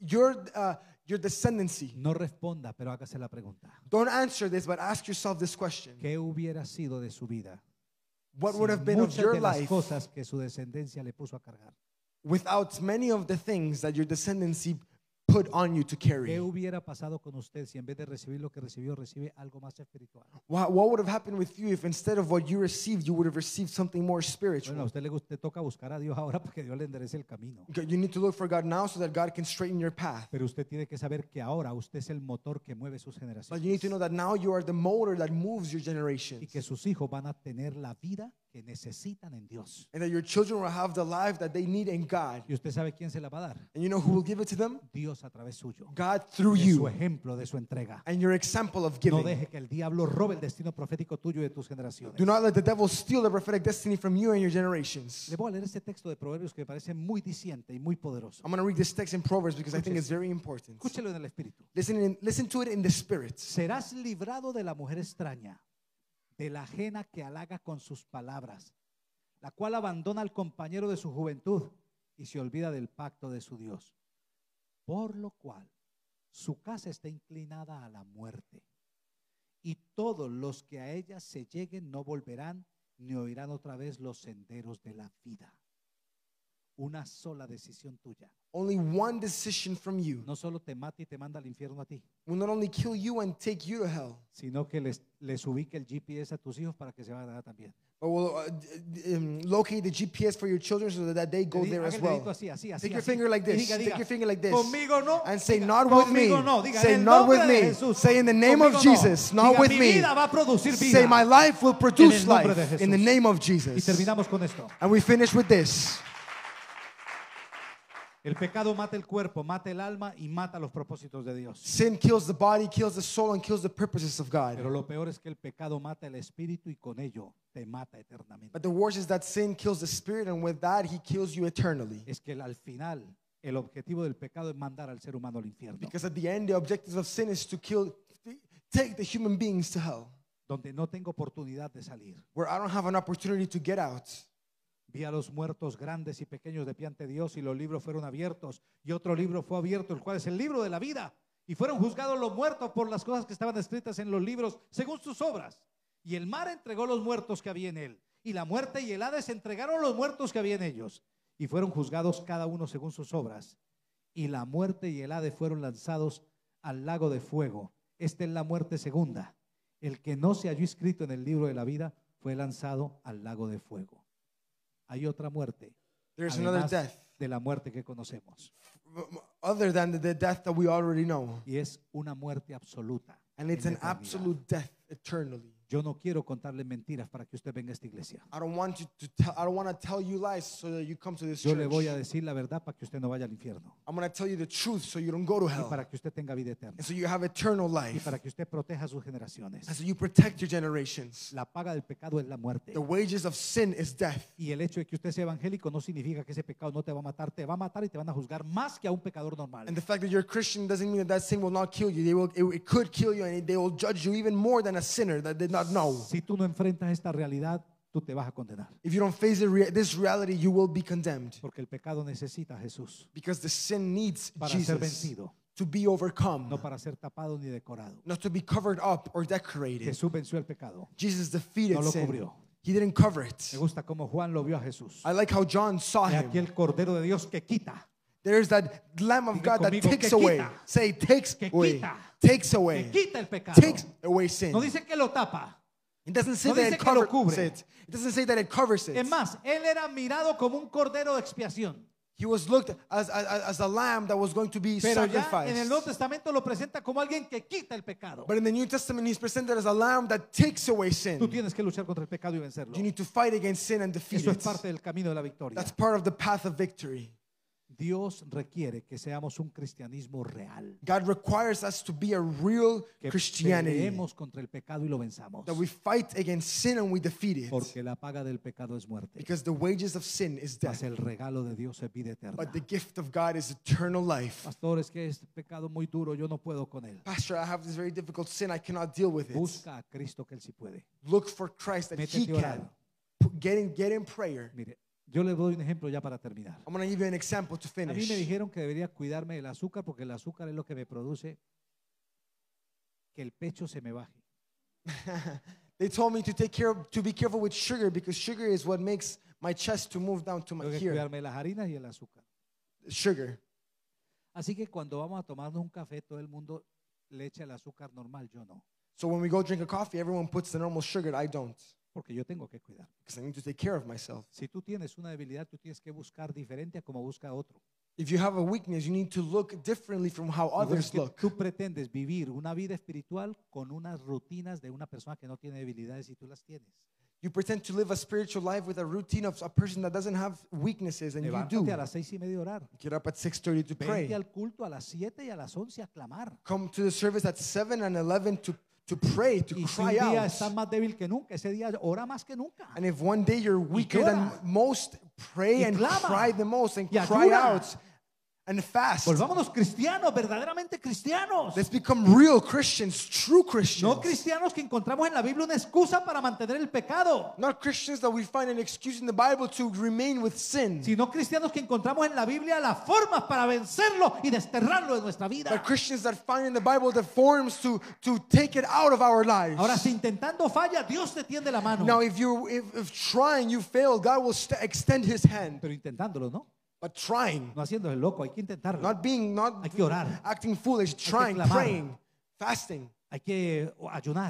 descendancy. No responda, pero hágase la pregunta. Don't answer this, but ask yourself this question. ¿Qué hubiera sido de su vida What would have been of muchas your de las life cosas que su descendencia le puso a cargar? without many of the things that your descendancy put on you to ¿Qué carry? hubiera pasado con usted si en vez de recibir lo que recibió, recibe algo más espiritual? What would have happened with you if instead of what you received, you would have received something more Bueno, a spiritual? usted le toca buscar a Dios ahora para que Dios le enderece el camino. You need to look for God now so that God can straighten your path. Pero usted tiene que saber que ahora usted es el motor que mueve sus But you need generaciones to know that now you are the motor that moves your y generations. que sus hijos van a tener la vida que necesitan en Dios. And that your children will have the life that they need in God. ¿Y usted sabe quién se la va a dar? And you know who will give it to them? Dios a través suyo. God through De su you ejemplo, de su entrega. and your example of No giving. deje que el diablo robe el destino profético tuyo y de tus generaciones. Do not let the devil steal the prophetic destiny from you and your generations. Le voy a leer este texto de Proverbios que me parece muy diciente y muy poderoso. I'm going to read this text in Proverbs because I think it's very important. Escúchelo en el espíritu. Listen to it in the spirit. Serás librado de la mujer extraña, de la ajena que halaga con sus palabras, la cual abandona al compañero de su juventud y se olvida del pacto de su Dios. Por lo cual su casa está inclinada a la muerte, y todos los que a ella se lleguen no volverán ni oirán otra vez los senderos de la vida. Una sola decisión tuya. Only one decision from you No solo te mata y te manda al infierno a ti, will not only kill you and take you to hell, sino que les ubique el GPS a tus hijos para que se vayan allá también. Or will locate the GPS for your children so that they go there as well. Así, así, así, Take your así. finger like Y this. diga, Take diga, your finger like this. conmigo no. And say, Diga, not with me. conmigo no. Diga, Say, en el not with nombre de me. Jesús. Say, in the name of Conmigo no. Jesus. Not Diga, with mi me. vida va a producir vida. Say, my life will En produce el nombre de life Jesús. in the name of Y Jesus. terminamos con esto. And we finish with this. El pecado mata el cuerpo, mata el alma y mata los propósitos de Dios. Sin kills the body, kills the soul, and kills the purposes of God. Pero lo peor es que el pecado mata el espíritu y con ello te mata eternamente. But the worst is that sin kills the spirit, and with that, he kills you eternally. Es que al final el objetivo del pecado es mandar al ser humano al infierno, Because at the end, the objective of sin is to take the human beings to hell, donde no tengo oportunidad de salir. where I don't have an opportunity to get out. Vi a los muertos grandes y pequeños de pie ante Dios y los libros fueron abiertos y otro libro fue abierto, el cual es el libro de la vida. Y fueron juzgados los muertos por las cosas que estaban escritas en los libros según sus obras. Y el mar entregó los muertos que había en él. Y la muerte y el Hades entregaron los muertos que había en ellos. Y fueron juzgados cada uno según sus obras. Y la muerte y el Hades fueron lanzados al lago de fuego. Esta es la muerte segunda. El que no se halló inscrito en el libro de la vida fue lanzado al lago de fuego. Hay otra muerte, There's another además death, de la muerte que conocemos, other than the death that we already know. y es una muerte absoluta. And it's en an la eternidad. absolute death eternally. Yo no quiero contarle mentiras para que usted venga a esta iglesia. I don't want to tell you lies so that you come to this Yo le voy a church. decir la verdad para que usted no vaya al infierno I'm going to tell you the truth so you don't go to y hell. para que usted tenga vida eterna And so you have eternal y life. para que usted proteja a sus generaciones. And so you protect your generations. La paga del pecado es la muerte. The wages of sin is death. Y el hecho de que usted sea evangélico no significa que ese pecado no te va a matar. Te va a matar y te van a juzgar más que a un pecador normal. And the fact that you're a Christian doesn't mean that sin will not kill you. It could kill you, and they will judge you even more than a sinner that did not know. Si tú no enfrentas esta realidad, tú te vas a condenar. If you don't face this reality, you will be condemned. Porque el pecado necesita a Jesús Because the sin needs para ser Jesus vencido, to be overcome, no para ser tapado ni decorado. not to be covered up or decorated. Jesús venció el pecado. Jesus defeated No lo sin. cubrió. He didn't cover it. Me gusta cómo Juan lo vio a Jesús. I like how John saw Y aquí him. el Cordero de Dios que quita. There's that Lamb of Diga God that conmigo, takes que away. quita. Say, takes Que away. quita. Takes Que away. quita el pecado. Takes away sin. No dice que lo tapa. It doesn't say No that dice it que lo covers cubre. it. It doesn't say that it covers it. Es más, él era mirado como un cordero de expiación. He was looked as a lamb that was going to be Pero ya sacrificed. en el Nuevo Testamento lo presenta como alguien que quita el pecado. But in the New Testament, he's presented as a lamb that takes away sin. Tú tienes que luchar contra el pecado y vencerlo. You need to fight against sin and defeat Eso es it. parte del camino de la victoria. That's part of the path of victory. Dios requiere que seamos un cristianismo real. God requires us to be a real Que Christianity. peleemos contra el pecado y lo venzamos. That we fight against sin and we defeat it. Porque la paga del pecado es muerte. Because the wages of sin is Mas death. el regalo de Dios es vida eterna. But the gift of God is eternal life. Pastor, es que es pecado muy duro, yo no puedo con él. Pastor, I have this very difficult sin. I cannot deal with it. Busca a Cristo que él sí puede. Look for Christ that He Métete a orar. can. Get in prayer. Mire, yo le doy un ejemplo ya para terminar. I'm going to give you an example to A mí me finish. dijeron que debería cuidarme del azúcar porque el azúcar es lo que me produce que el pecho se me baje. They told me to be careful with sugar because sugar is what makes my chest to move down to my Tengo que here. cuidarme de las harinas y el azúcar. Sugar. Así que cuando vamos a tomarnos un café, todo el mundo le echa el azúcar normal, yo no. So when we go drink a coffee, everyone puts the normal sugar. I don't Porque yo tengo que cuidar. because I need to take care of myself. Si tú tienes una debilidad, tú tienes que buscar diferente a como busca otro. If you have a weakness, you need to look differently from how Lo que es others que look. tú pretendes vivir una vida espiritual con unas rutinas de una persona que no tiene debilidades y tú las tienes. You pretend to live a spiritual life with a routine of a person that doesn't have weaknesses, and you do. Levántate a las 6:30 a orar. Get up at 6:30 to pray. Vente al culto a las 7 y a las 11 a clamar. Come to the service at 7 and 11 to pray, to Y si un cry día out. estás más débil que nunca, ese día ora más que nunca. And if one day you're weaker than llora. most, pray Y and clama. cry the most and Y cry ayuna. out and fast. Volvámonos cristianos, verdaderamente cristianos. Let's become real Christians, true Christians. No cristianos que encontramos en la Biblia una excusa para mantener el pecado, Not Christians that we find an excuse in the Bible to remain with sin. sino cristianos que encontramos en la Biblia las formas para vencerlo y desterrarlo de nuestra vida. But Christians that find in the Bible the forms to take it out of our lives. Ahora, si intentando falla, Dios te tiende la mano. Now, if trying you fail, God will extend His hand. Pero intentándolo, ¿no? But trying, No haciéndose loco, hay que intentarlo. not Hay que orar. acting foolish, trying, clamar. praying, fasting, Hay que ayunar.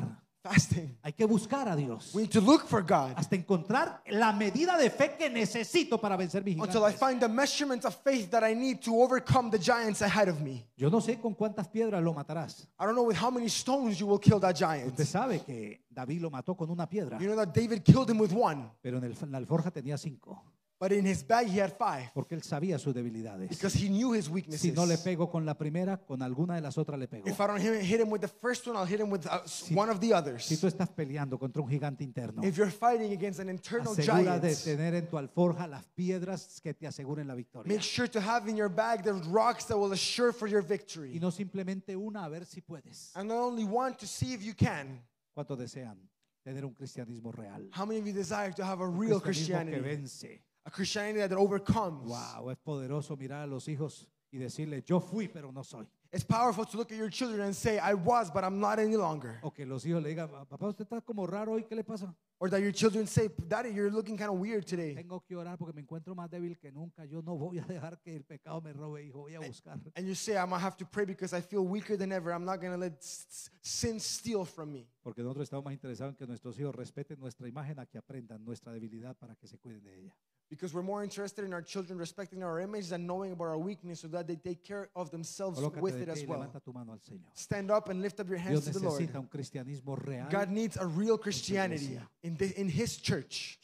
Fasting. Hay que buscar a Dios We need to look for God hasta encontrar la medida de fe que necesito para vencer mis until I gigantes. find the measurement of faith that I need to overcome the giants ahead of me. Yo no sé con cuántas piedras lo matarás. I don't know with how many stones you will kill that giant. Usted sabe que David lo mató con una piedra, You know that David killed him with one, pero en la alforja tenía 5, but in his bag he had 5 porque él sabía sus debilidades. because he knew his Si weaknesses. no le pego con la primera, con alguna de las otras le pego. If I don't hit him with the first one, I'll hit him with one of the Si others. tú estás peleando contra un gigante interno, If you're fighting against an internal asegura de giant, tener en tu alforja las piedras que te aseguren la victoria. make sure to have in your bag the rocks that will assure for your Y victory. no simplemente una, a ver si puedes. And not only one to see if you can. ¿Cuántos desean tener un cristianismo real? How many of you desire to have a Un real cristianismo que Christianity? vence. A Christianity that overcomes. Wow, es poderoso mirar a los hijos y decirle, yo fui, pero no soy. It's powerful to look at your children and say, I was, but I'm not any longer. O que los hijos le digan, papá, usted está como raro hoy, ¿qué le pasa? Or that your children say, Daddy, you're looking kind of weird today. Tengo que orar porque me encuentro más débil que nunca. Yo no voy a dejar que el pecado me robe, hijo. Voy a buscar. And you say, I'm going to have to pray because I feel weaker than ever. I'm not going to let sin steal from me. Porque nosotros estamos más interesados en que nuestros hijos respeten nuestra imagen a que aprendan nuestra debilidad para que se cuiden de ella. Because we're more interested in our children respecting our image than knowing about our weakness so that they take care of themselves Colócate with de it pie as y well. levanta tu mano al Señor. Stand up and lift up your hands Dios to the Lord. necesita un cristianismo real. God needs a real Christianity in His church.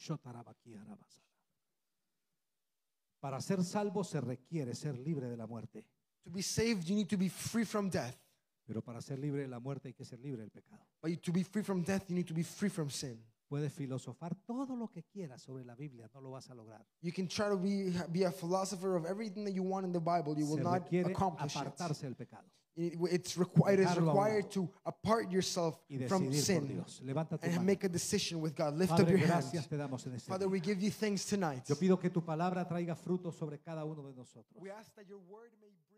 Para ser salvo se requiere ser libre de la muerte. To be saved, you need to be free from death. Pero para ser libre de la muerte hay que ser libre del pecado. But to be free from death, you need to be free from sin. Puedes filosofar todo lo que quieras sobre la Biblia, no lo vas a lograr. You can try to be a philosopher of everything that you want in the Bible. You will Se not requiere accomplish it. apartarse del pecado It is required Dejarlo a un lado. to apart yourself y from decidir por sin Dios. Levanta tu and mano. make a decision with God. Lift up Padre, your gracias hands. te damos en este Father, día. we give you thanks tonight. Yo pido que tu palabra traiga frutos sobre cada uno de nosotros. We ask that your word may